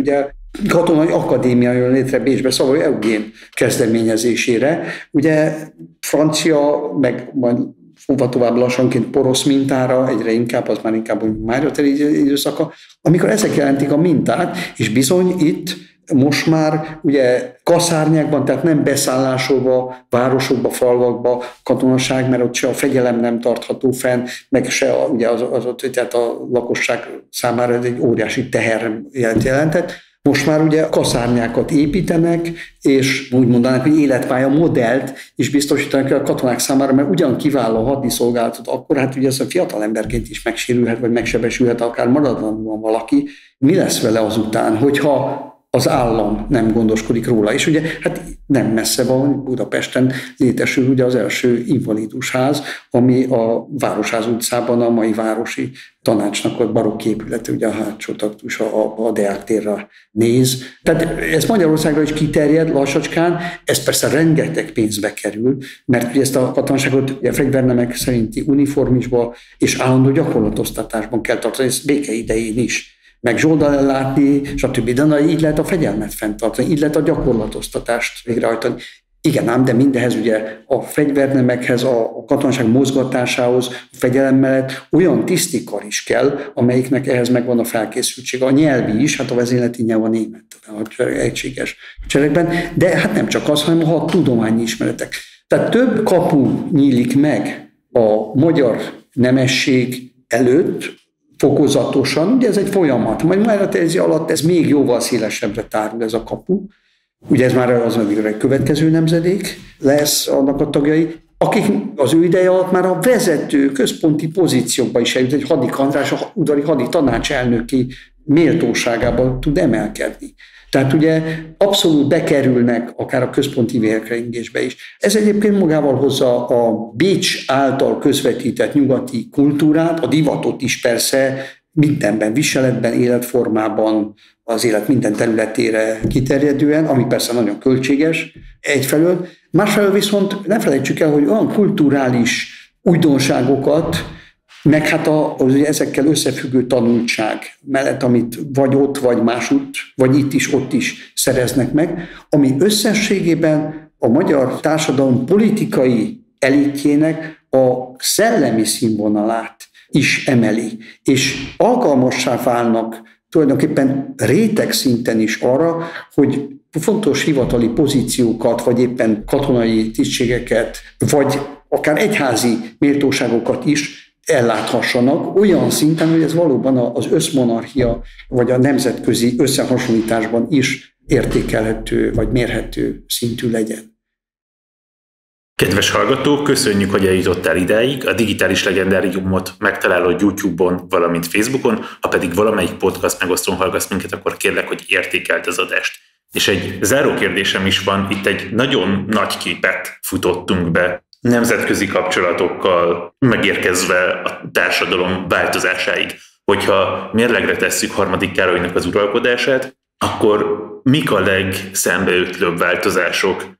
katonai akadémia jön létre Bécsbe Savoy Eugén kezdeményezésére. Ugye francia, meg majd tovább lassanként porosz mintára, egyre inkább, az már inkább Mária Terézia időszaka, amikor ezek jelentik a mintát, és bizony itt most már ugye kaszárnyákban, tehát nem beszállásokba, városokba, falvakba katonaság, mert ott se a fegyelem nem tartható fenn, meg se ugye tehát a lakosság számára ez egy óriási teher jelentett. Most már ugye kaszárnyákat építenek, és úgy mondanak, hogy életpálya modellt is biztosítanak a katonák számára, mert ugyan kiváló hadiszolgálatot, akkor hát ugye ez a fiatal emberként is megsérülhet, vagy megsebesülhet, akár maradandóan valaki. Mi lesz vele azután, hogyha az állam nem gondoskodik róla? És ugye hát nem messze van, Budapesten létesül ugye az első invalidusház, ami a Városház utcában a mai városi tanácsnak a barokk épülete, ugye a hátsó taktus a Deák térre néz. Tehát ez Magyarországra is kiterjed lassacskán, ez persze rengeteg pénzbe kerül, mert ugye ezt a katonaságot a fegyvernemek szerinti uniformisba és állandó gyakorlatoztatásban kell tartani, ez béke idején is, meg zsoldal ellátni, stb. De így lehet a fegyelmet fenntartani, így lehet a gyakorlatoztatást végrehajtani. Igen ám, de mindehez ugye a fegyvernemekhez, a katonaság mozgatásához, a fegyelem mellett olyan tisztikar is kell, amelyiknek ehhez megvan a felkészültsége. A nyelvi is, hát a vezényleti nyelv a német, a egységes cserekben, de hát nem csak az, hanem a tudományi ismeretek. Tehát több kapu nyílik meg a magyar nemesség előtt, fokozatosan, ugye ez egy folyamat. Majd Mária Terézia alatt ez még jóval szélesebbre tárul ez a kapu. Ugye ez már az egy következő nemzedék lesz annak a tagjai, akik az ő ideje alatt már a vezető központi pozíciókba is eljut, egy Hadik András, a udvari hadi tanácselnöki méltóságába tud emelkedni. Tehát ugye abszolút bekerülnek akár a központi vérkeringésbe is. Ez egyébként magával hozza a Bécs által közvetített nyugati kultúrát, a divatot is persze mindenben, viseletben, életformában, az élet minden területére kiterjedően, ami persze nagyon költséges egyfelől. Másfelől viszont ne felejtsük el, hogy olyan kulturális újdonságokat, meg hát ezekkel összefüggő tanultság mellett, amit vagy ott, vagy másutt, vagy itt is, ott is szereznek meg, ami összességében a magyar társadalom politikai elitjének a szellemi színvonalát is emeli, és alkalmassá válnak tulajdonképpen réteg szinten is arra, hogy fontos hivatali pozíciókat, vagy éppen katonai tisztségeket, vagy akár egyházi méltóságokat is elláthassanak olyan szinten, hogy ez valóban az összmonarchia vagy a nemzetközi összehasonlításban is értékelhető vagy mérhető szintű legyen. Kedves hallgatók, köszönjük, hogy eljutottál idáig. A Digitális Legendáriumot megtalálod YouTube-on, valamint Facebookon, ha pedig valamelyik podcast megosztón hallgatsz minket, akkor kérlek, hogy értékeld az adást. És egy záró kérdésem is van, itt egy nagyon nagy képet futottunk be, nemzetközi kapcsolatokkal megérkezve a társadalom változásáig. Hogyha mérlegre tesszük harmadik Károlynak az uralkodását, akkor mik a legszembeötlőbb változások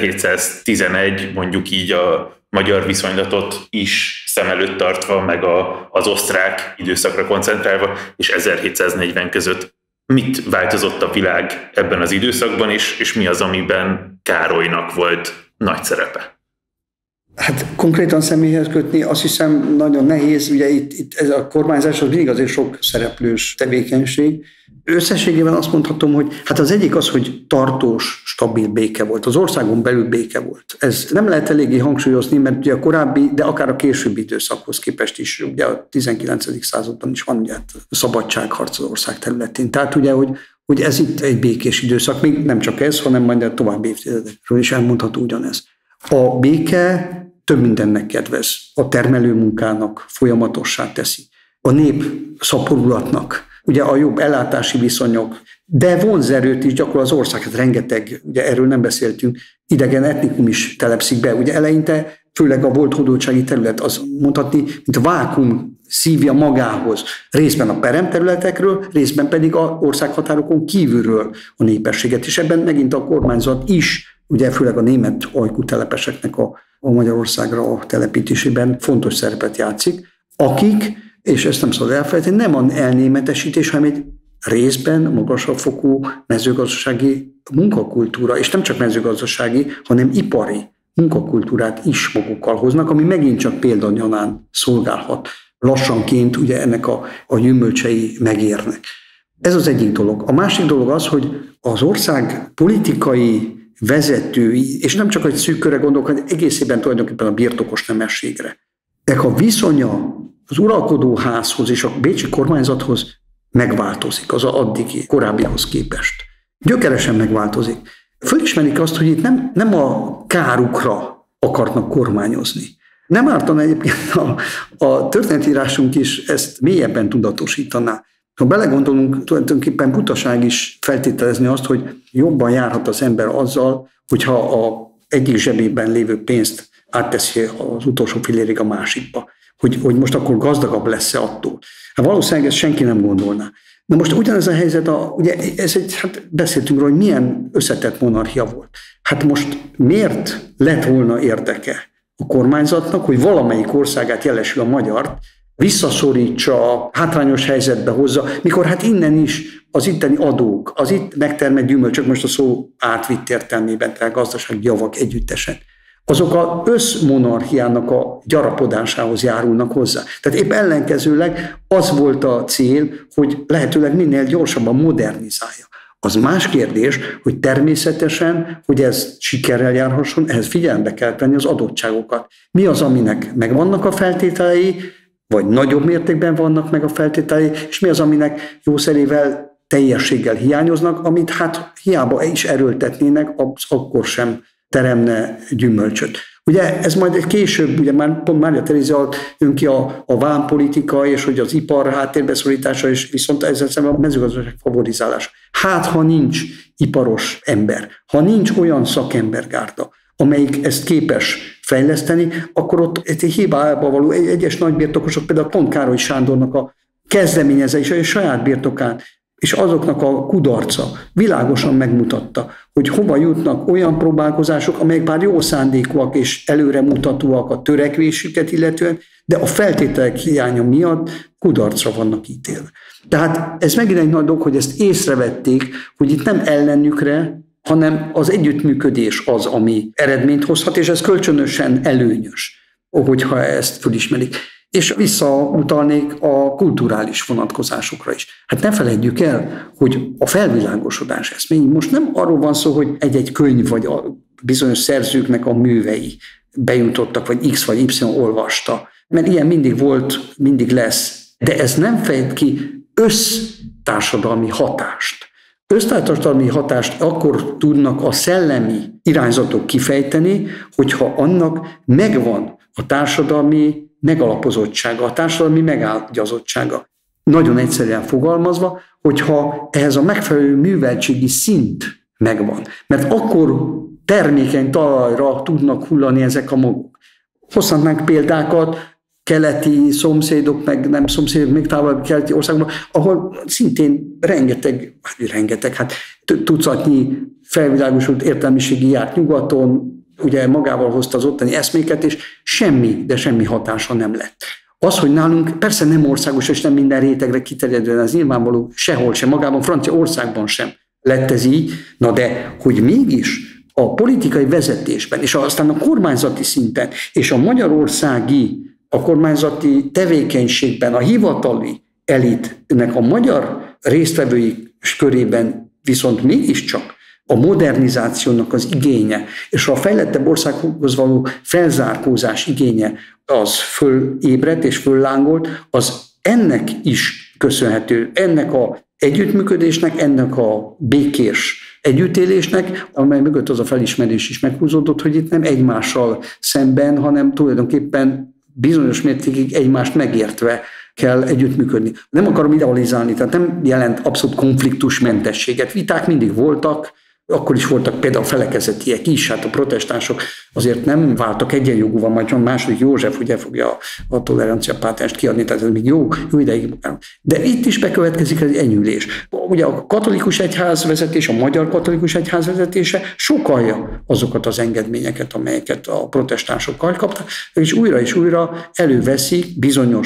1711, mondjuk így a magyar viszonylatot is szem előtt tartva, meg az osztrák időszakra koncentrálva, és 1740 között mit változott a világ ebben az időszakban, és mi az, amiben Károlynak volt nagy szerepe? Hát konkrétan személyhez kötni azt hiszem nagyon nehéz, ugye itt ez a kormányzás az mindig azért sok szereplős tevékenység. Összességében azt mondhatom, hogy hát az egyik az, hogy tartós, stabil béke volt. Az országon belül béke volt. Ez nem lehet eléggé hangsúlyozni, mert ugye a korábbi, de akár a későbbi időszakhoz képest is, ugye a 19. században is van ugye szabadságharc az ország területén. Tehát ugye, hogy ez itt egy békés időszak, még nem csak ez, hanem majd a további évtizedekről is elmondható ugyanez. A béke több mindennek kedvez. A termelőmunkának folyamatossá teszi. A nép szaporulatnak, ugye a jobb ellátási viszonyok, de vonzerőt is gyakorol az ország. Hát rengeteg, ugye erről nem beszéltünk, idegen etnikum is telepszik be. Ugye eleinte főleg a volt hódoltsági terület, az mondhatni, mint a vákum szívja magához. Részben a peremterületekről, részben pedig az országhatárokon kívülről a népességet. És ebben megint a kormányzat is, ugye főleg a német ajkú telepeseknek a Magyarországra a telepítésében fontos szerepet játszik, akik, és ezt nem szabad elfelejteni, nem az elnémetesítés, hanem egy részben magasabb fokú mezőgazdasági munkakultúra, és nem csak mezőgazdasági, hanem ipari munkakultúrát is magukkal hoznak, ami megint csak példanyalán szolgálhat. Lassanként ugye ennek a gyümölcsei megérnek. Ez az egyik dolog. A másik dolog az, hogy az ország politikai vezetői, és nem csak egy szűk körre gondolok, hanem egészében tulajdonképpen a birtokos nemességre. Ennek a viszonya az uralkodóházhoz és a bécsi kormányzathoz megváltozik az addigi korábbihoz képest. Gyökeresen megváltozik. Fölismerik azt, hogy itt nem a kárukra akarnak kormányozni. Nem ártana egyébként a történetírásunk is ezt mélyebben tudatosítaná. Ha belegondolunk, tulajdonképpen butaság is feltételezni azt, hogy jobban járhat az ember azzal, hogyha az egyik zsebében lévő pénzt átteszi az utolsó fillérig a másikba. Hogy most akkor gazdagabb lesz-e attól. Hát valószínűleg ezt senki nem gondolná. Na most ugyanez a helyzet, ugye beszéltünk róla, hogy milyen összetett monarchia volt. Hát most miért lett volna érdeke a kormányzatnak, hogy valamelyik országát, jelesül a magyart, visszaszorítsa, hátrányos helyzetbe hozza, mikor hát innen is az itteni adók, az itt megtermelt gyümölcsök, most a szó átvitt értelmében, tehát gazdasági javak együttesen, azok az összmonarchiának a gyarapodásához járulnak hozzá. Tehát épp ellenkezőleg az volt a cél, hogy lehetőleg minél gyorsabban modernizálja. Az más kérdés, hogy természetesen, hogy ez sikerrel járhasson, ehhez figyelembe kell venni az adottságokat. Mi az, aminek megvannak a feltételei, vagy nagyobb mértékben vannak meg a feltételei, és mi az, aminek jószerével, teljességgel hiányoznak, amit hát hiába is erőltetnének, az akkor sem teremne gyümölcsöt. Ugye ez majd később, ugye már pont Mária Terézia jön ki a vámpolitika, és hogy az ipar háttérbeszorítása, és viszont ezzel szemben a mezőgazdaság favorizálása. Hát, ha nincs iparos ember, ha nincs olyan szakembergárda, amelyik ezt képes fejleszteni, akkor ott egy hibába való egyes nagybirtokosok, például pont Károly Sándornak a kezdeményezése és saját birtokán, és azoknak a kudarca világosan megmutatta, hogy hova jutnak olyan próbálkozások, amelyek bár jó szándékúak és előremutatóak a törekvésüket illetően, de a feltételek hiánya miatt kudarcra vannak ítélve. Tehát ez megint egy nagy dolog, hogy ezt észrevették, hogy itt nem ellenükre, hanem az együttműködés az, ami eredményt hozhat, és ez kölcsönösen előnyös, hogyha ezt fölismerik. És visszautalnék a kulturális vonatkozásokra is. Hát ne feledjük el, hogy a felvilágosodás eszmény most nem arról van szó, hogy egy-egy könyv vagy a bizonyos szerzőknek a művei bejutottak, vagy X vagy Y olvasta, mert ilyen mindig volt, mindig lesz. De ez nem fejt ki össztársadalmi hatást. Össztársadalmi hatást akkor tudnak a szellemi irányzatok kifejteni, hogyha annak megvan a társadalmi megalapozottsága, a társadalmi megágyazottsága. Nagyon egyszerűen fogalmazva, hogyha ehhez a megfelelő műveltségi szint megvan. Mert akkor termékeny talajra tudnak hullani ezek a magok. Hozhatnánk példákat, keleti szomszédok, meg nem szomszédok, még távolabb keleti országban, ahol szintén rengeteg, tucatnyi felvilágosult értelmiségi járt nyugaton, ugye magával hozta az ottani eszméket, és semmi, de semmi hatása nem lett. Az, hogy nálunk persze nem országos, és nem minden rétegre kiterjedően, az nyilvánvaló sehol sem, magában Franciaországban sem lett ez így, na de, hogy mégis a politikai vezetésben, és aztán a kormányzati szinten, és a magyarországi, a kormányzati tevékenységben, a hivatali elitnek a magyar résztvevői körében viszont mégiscsak a modernizációnak az igénye, és a fejlettebb országokhoz való felzárkózás igénye az fölébredt és föllángolt, az ennek is köszönhető, ennek a együttműködésnek, ennek a békés együttélésnek, amely mögött az a felismerés is meghúzódott, hogy itt nem egymással szemben, hanem tulajdonképpen bizonyos mértékig egymást megértve kell együttműködni. Nem akarom idealizálni, tehát nem jelent abszolút konfliktusmentességet. Viták mindig voltak, akkor is voltak például felekezetiek is, hát a protestánsok azért nem váltak egyenjogúval, majd a második József ugye fogja a tolerancia pátenst kiadni, tehát ez még jó ideig. De itt is bekövetkezik az enyhülés. Ugye a katolikus egyház vezetés, a magyar katolikus egyház vezetése sokalja azokat az engedményeket, amelyeket a protestánsokkal kaptak, és újra előveszi bizonyos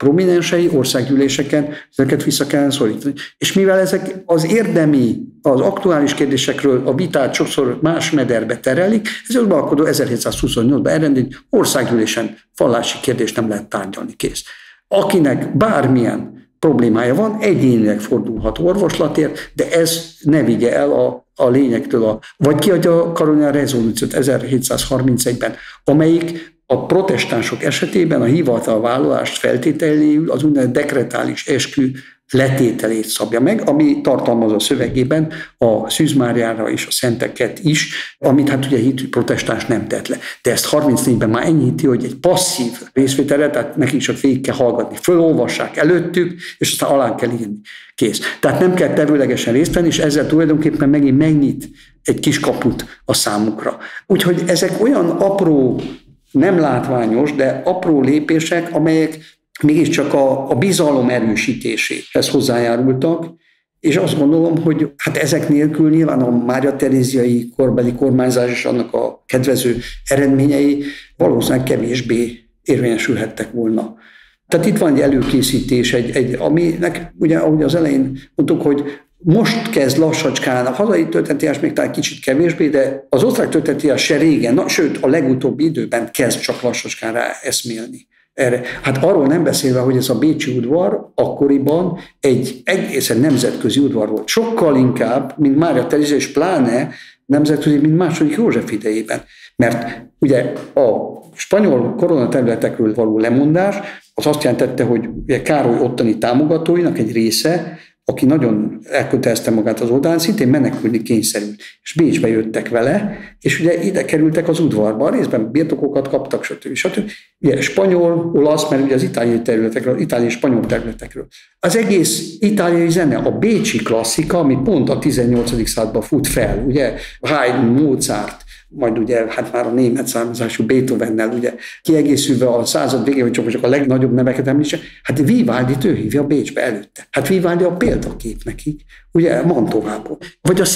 prominensei országgyűléseken, ezeket vissza kellene szorítani. És mivel ezek az érdemi, az aktuális kérdésekről a vitát sokszor más mederbe terelik, ez az uralkodó 1728-ban elrendít, országgyűlésen vallási kérdést nem lehet tárgyalni, kész. Akinek bármilyen problémája van, egyénileg fordulhat orvoslatért, de ez ne vigye el a lényektől. Vagy kiadja a Carolian rezolúciót 1731-ben, amelyik a protestánsok esetében a hivatalvállalást feltételéül az úgynevezett dekretális eskü letételét szabja meg, ami tartalmaz a szövegében a Szűz Máriára és a szenteket is, amit hát ugye hitű protestáns nem tett le. De ezt 34-ben már enyhíti, hogy egy passzív részvételre, tehát nekik csak végig kell hallgatni, fölolvassák előttük, és aztán alá kell írni. Kész. Tehát nem kell terüllegesen részt venni, és ezzel tulajdonképpen megint megnyit egy kis kaput a számukra. Úgyhogy ezek olyan apró, nem látványos, de apró lépések, amelyek mégiscsak a bizalom erősítéséhez hozzájárultak, és azt gondolom, hogy hát ezek nélkül nyilván a Mária Teréziai korbeli kormányzás és annak a kedvező eredményei valószínűleg kevésbé érvényesülhettek volna. Tehát itt van egy előkészítés, aminek ugye, ahogy az elején mondtuk, hogy most kezd lassacskán, a hazai történetírás még talán kicsit kevésbé, de az osztrák történetírás se régen, sőt a legutóbbi időben kezd csak lassacskán rá eszmélni erre. Hát arról nem beszélve, hogy ez a bécsi udvar akkoriban egy egészen nemzetközi udvar volt. Sokkal inkább, mint Mária Terézia, és pláne nemzetközi, mint második József idejében. Mert ugye a spanyol koronaterületekről való lemondás az azt jelentette, hogy ugye Károly ottani támogatóinak egy része, aki nagyon elkötelezte magát az oldalán, szintén menekülni kényszerült. És Bécsbe jöttek vele, és ugye ide kerültek az udvarba, részben birtokokat kaptak, stb. Ugye spanyol, olasz, mert ugye az itáliai területekről, itáliai és spanyol területekről. Az egész itáliai zene, a bécsi klasszika, ami pont a 18. században fut fel, ugye Haydn, Mozart, majd ugye hát már a német származású Beethovennel ugye kiegészülve a század végén, hogy csak a legnagyobb neveket említse, hát Vivaldit ő hívja Bécsbe előtte. Hát Vivaldi a példakép nekik, ugye Mantovából. Vagy a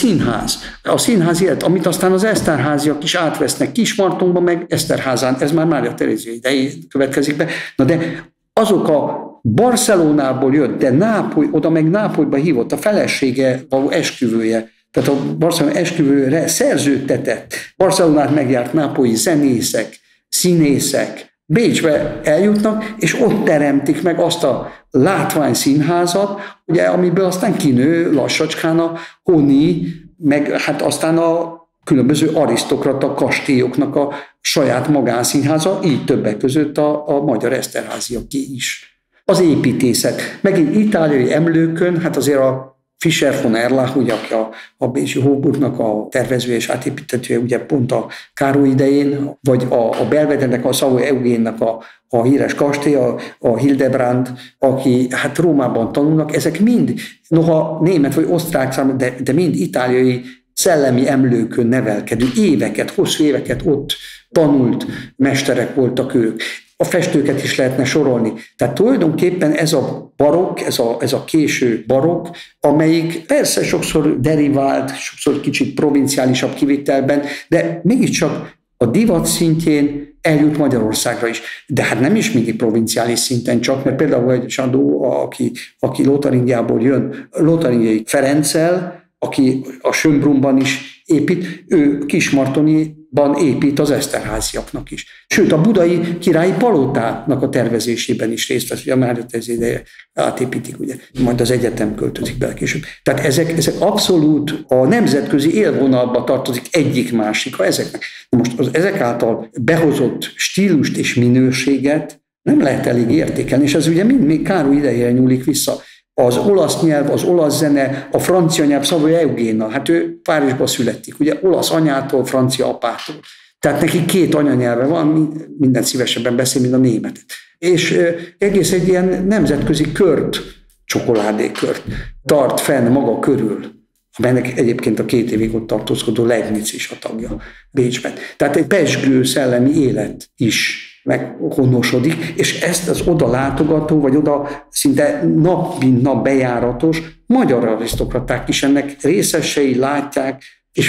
színház élet, amit aztán az Eszterháziak is átvesznek Kismartonban, meg Eszterházán, ez már Mária Terézia idején következik be. Na de azok a Barcelonából jött, de oda meg Nápolyba hívott a felesége való esküvője, tehát a Barcelona esküvőre szerződtetett, Barcelonát megjárt nápolyi zenészek, színészek, Bécsbe eljutnak, és ott teremtik meg azt a látványszínházat, ugye, amiből aztán kinő lassacskán a honi, meg hát aztán a különböző arisztokrata kastélyoknak a saját magánszínháza, így többek között a magyar Eszterházyaké is. Az építészet. Megint itáliai emlőkön, hát azért a Fischer von Erlach, ugye, aki a bécsi Hofburgnak a tervező és átépítetője, ugye pont a Károly idején, vagy a Belvedernek, a Savoy Eugénnek a híres kastélya, a Hildebrand, aki hát Rómában tanulnak, ezek mind, noha német vagy osztrák szám, de mind itáliai szellemi emlőkön nevelkedő éveket, hosszú éveket ott tanult mesterek voltak ők. A festőket is lehetne sorolni. Tehát tulajdonképpen ez a barokk, ez a késő barokk, amelyik persze sokszor derivált, sokszor kicsit provinciálisabb kivitelben, de mégiscsak a divat szintjén eljut Magyarországra is. De hát nem is mindig provinciális szinten csak, mert például egy Sandó, aki Lotharingiából jön, Lotharingiai Ferenccel, aki a Schönbrunn-ban is épít, ő Kismartoniban épít az Eszterháziaknak is. Sőt, a budai királyi palotának a tervezésében is részt vesz, ugye a Mária Terézia átépítik, ugye, majd az egyetem költözik bele később. Tehát ezek abszolút a nemzetközi élvonalba tartozik egyik-másik ezeknek. Most ezek által behozott stílust és minőséget nem lehet elég értékelni, és ez ugye mind még Károly idejére nyúlik vissza. Az olasz nyelv, az olasz zene, a francia nyelv, Savoy Eugéna, hát ő Párizsban születik, ugye olasz anyától, francia apától. Tehát neki két anyanyelve van, mindent szívesebben beszél, mint a németet. És egész egy ilyen nemzetközi kört, csokoládékört tart fenn maga körül, amelynek egyébként a 2 évig ott tartózkodó Leibniz is a tagja Bécsben. Tehát egy pezsgő szellemi élet is meghonosodik, és ezt az oda látogató, vagy oda szinte nap mint nap bejáratos magyar arisztokraták is ennek részesei látják, és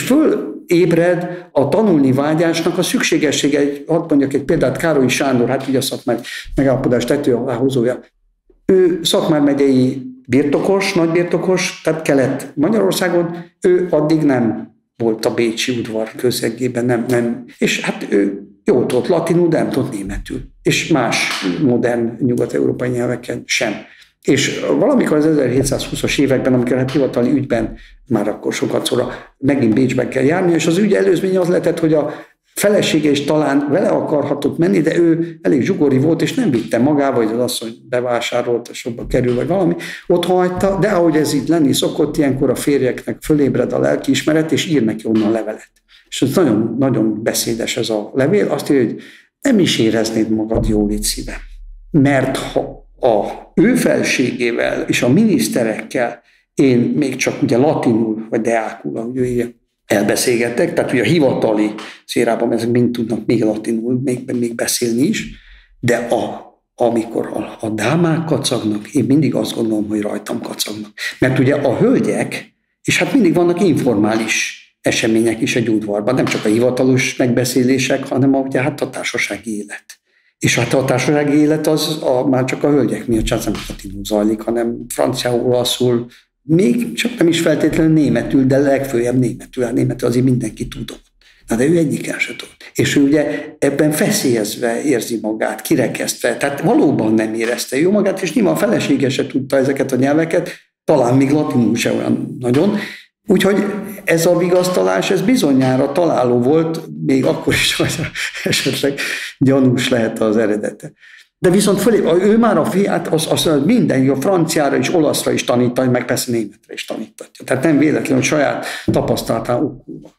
fölébred a tanulni vágyásnak a szükségessége. Hadd mondjak egy példát, Károlyi Sándor, hát ugye a szakmai megállapodás tető alá hozója, Ő Szatmár megyei birtokos, nagybirtokos, tehát Kelet-Magyarországon, ő addig nem volt a bécsi udvar közegében, nem. És hát ő jól tudott latinul, de nem tudott németül. És más modern nyugat-európai nyelveken sem. És valamikor az 1720-as években, amikor hát hivatali ügyben már akkor sokat szóra megint Bécsbe kell járni, és az ügy előzménye az lehetett, hogy a felesége is talán vele akarhatott menni, de ő elég zsugori volt, és nem vitte magával, hogy az asszony bevásárolt, sokba kerül, vagy valami, ott hagyta, de ahogy ez így lenni szokott, ilyenkor a férjeknek fölébred a lelkiismeret, és ír neki onnan levelet. És ez nagyon, nagyon beszédes ez a levél, azt írja, hogy nem is éreznéd magad jól itt szívem, mert ha a ő felségével és a miniszterekkel én még csak ugye latinul, vagy deákul, ahogy ő írja, elbeszélgettek, tehát ugye a hivatali szférában ezek mind tudnak még latinul, még beszélni is, de amikor a dámák kacagnak, én mindig azt gondolom, hogy rajtam kacagnak. Mert ugye a hölgyek, és hát mindig vannak informális események is egy udvarban, nem csak a hivatalos megbeszélések, hanem ugye hát a társasági élet. És hát a társasági élet az már csak a hölgyek miatt nem latinul zajlik, hanem franciául, olaszul, még csak nem is feltétlenül németül, de legfőjebb németül. A németül azért mindenki tudott. Na de ő egyiken se tud. És ő ugye ebben feszélyezve érzi magát, kirekesztve. Tehát valóban nem érezte jó magát, és nyilván a felesége se tudta ezeket a nyelveket, talán még latinul se olyan nagyon. Úgyhogy ez a vigasztalás, ez bizonyára találó volt, még akkor is, hogy esetleg gyanús lehet az eredete. De viszont ő már a fiát, az minden, a franciára és olaszra is tanítani, meg persze németre is tanítatja. Tehát nem véletlen, hogy saját tapasztalatán okulva.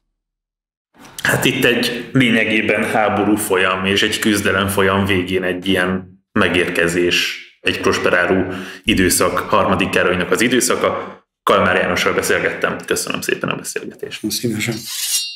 Hát itt egy lényegében háború folyam és egy küzdelem folyam végén egy ilyen megérkezés, egy prosperáló időszak, harmadik Károlynak az időszaka. Kalmár Jánossal beszélgettem. Köszönöm szépen a beszélgetést. Szívesen.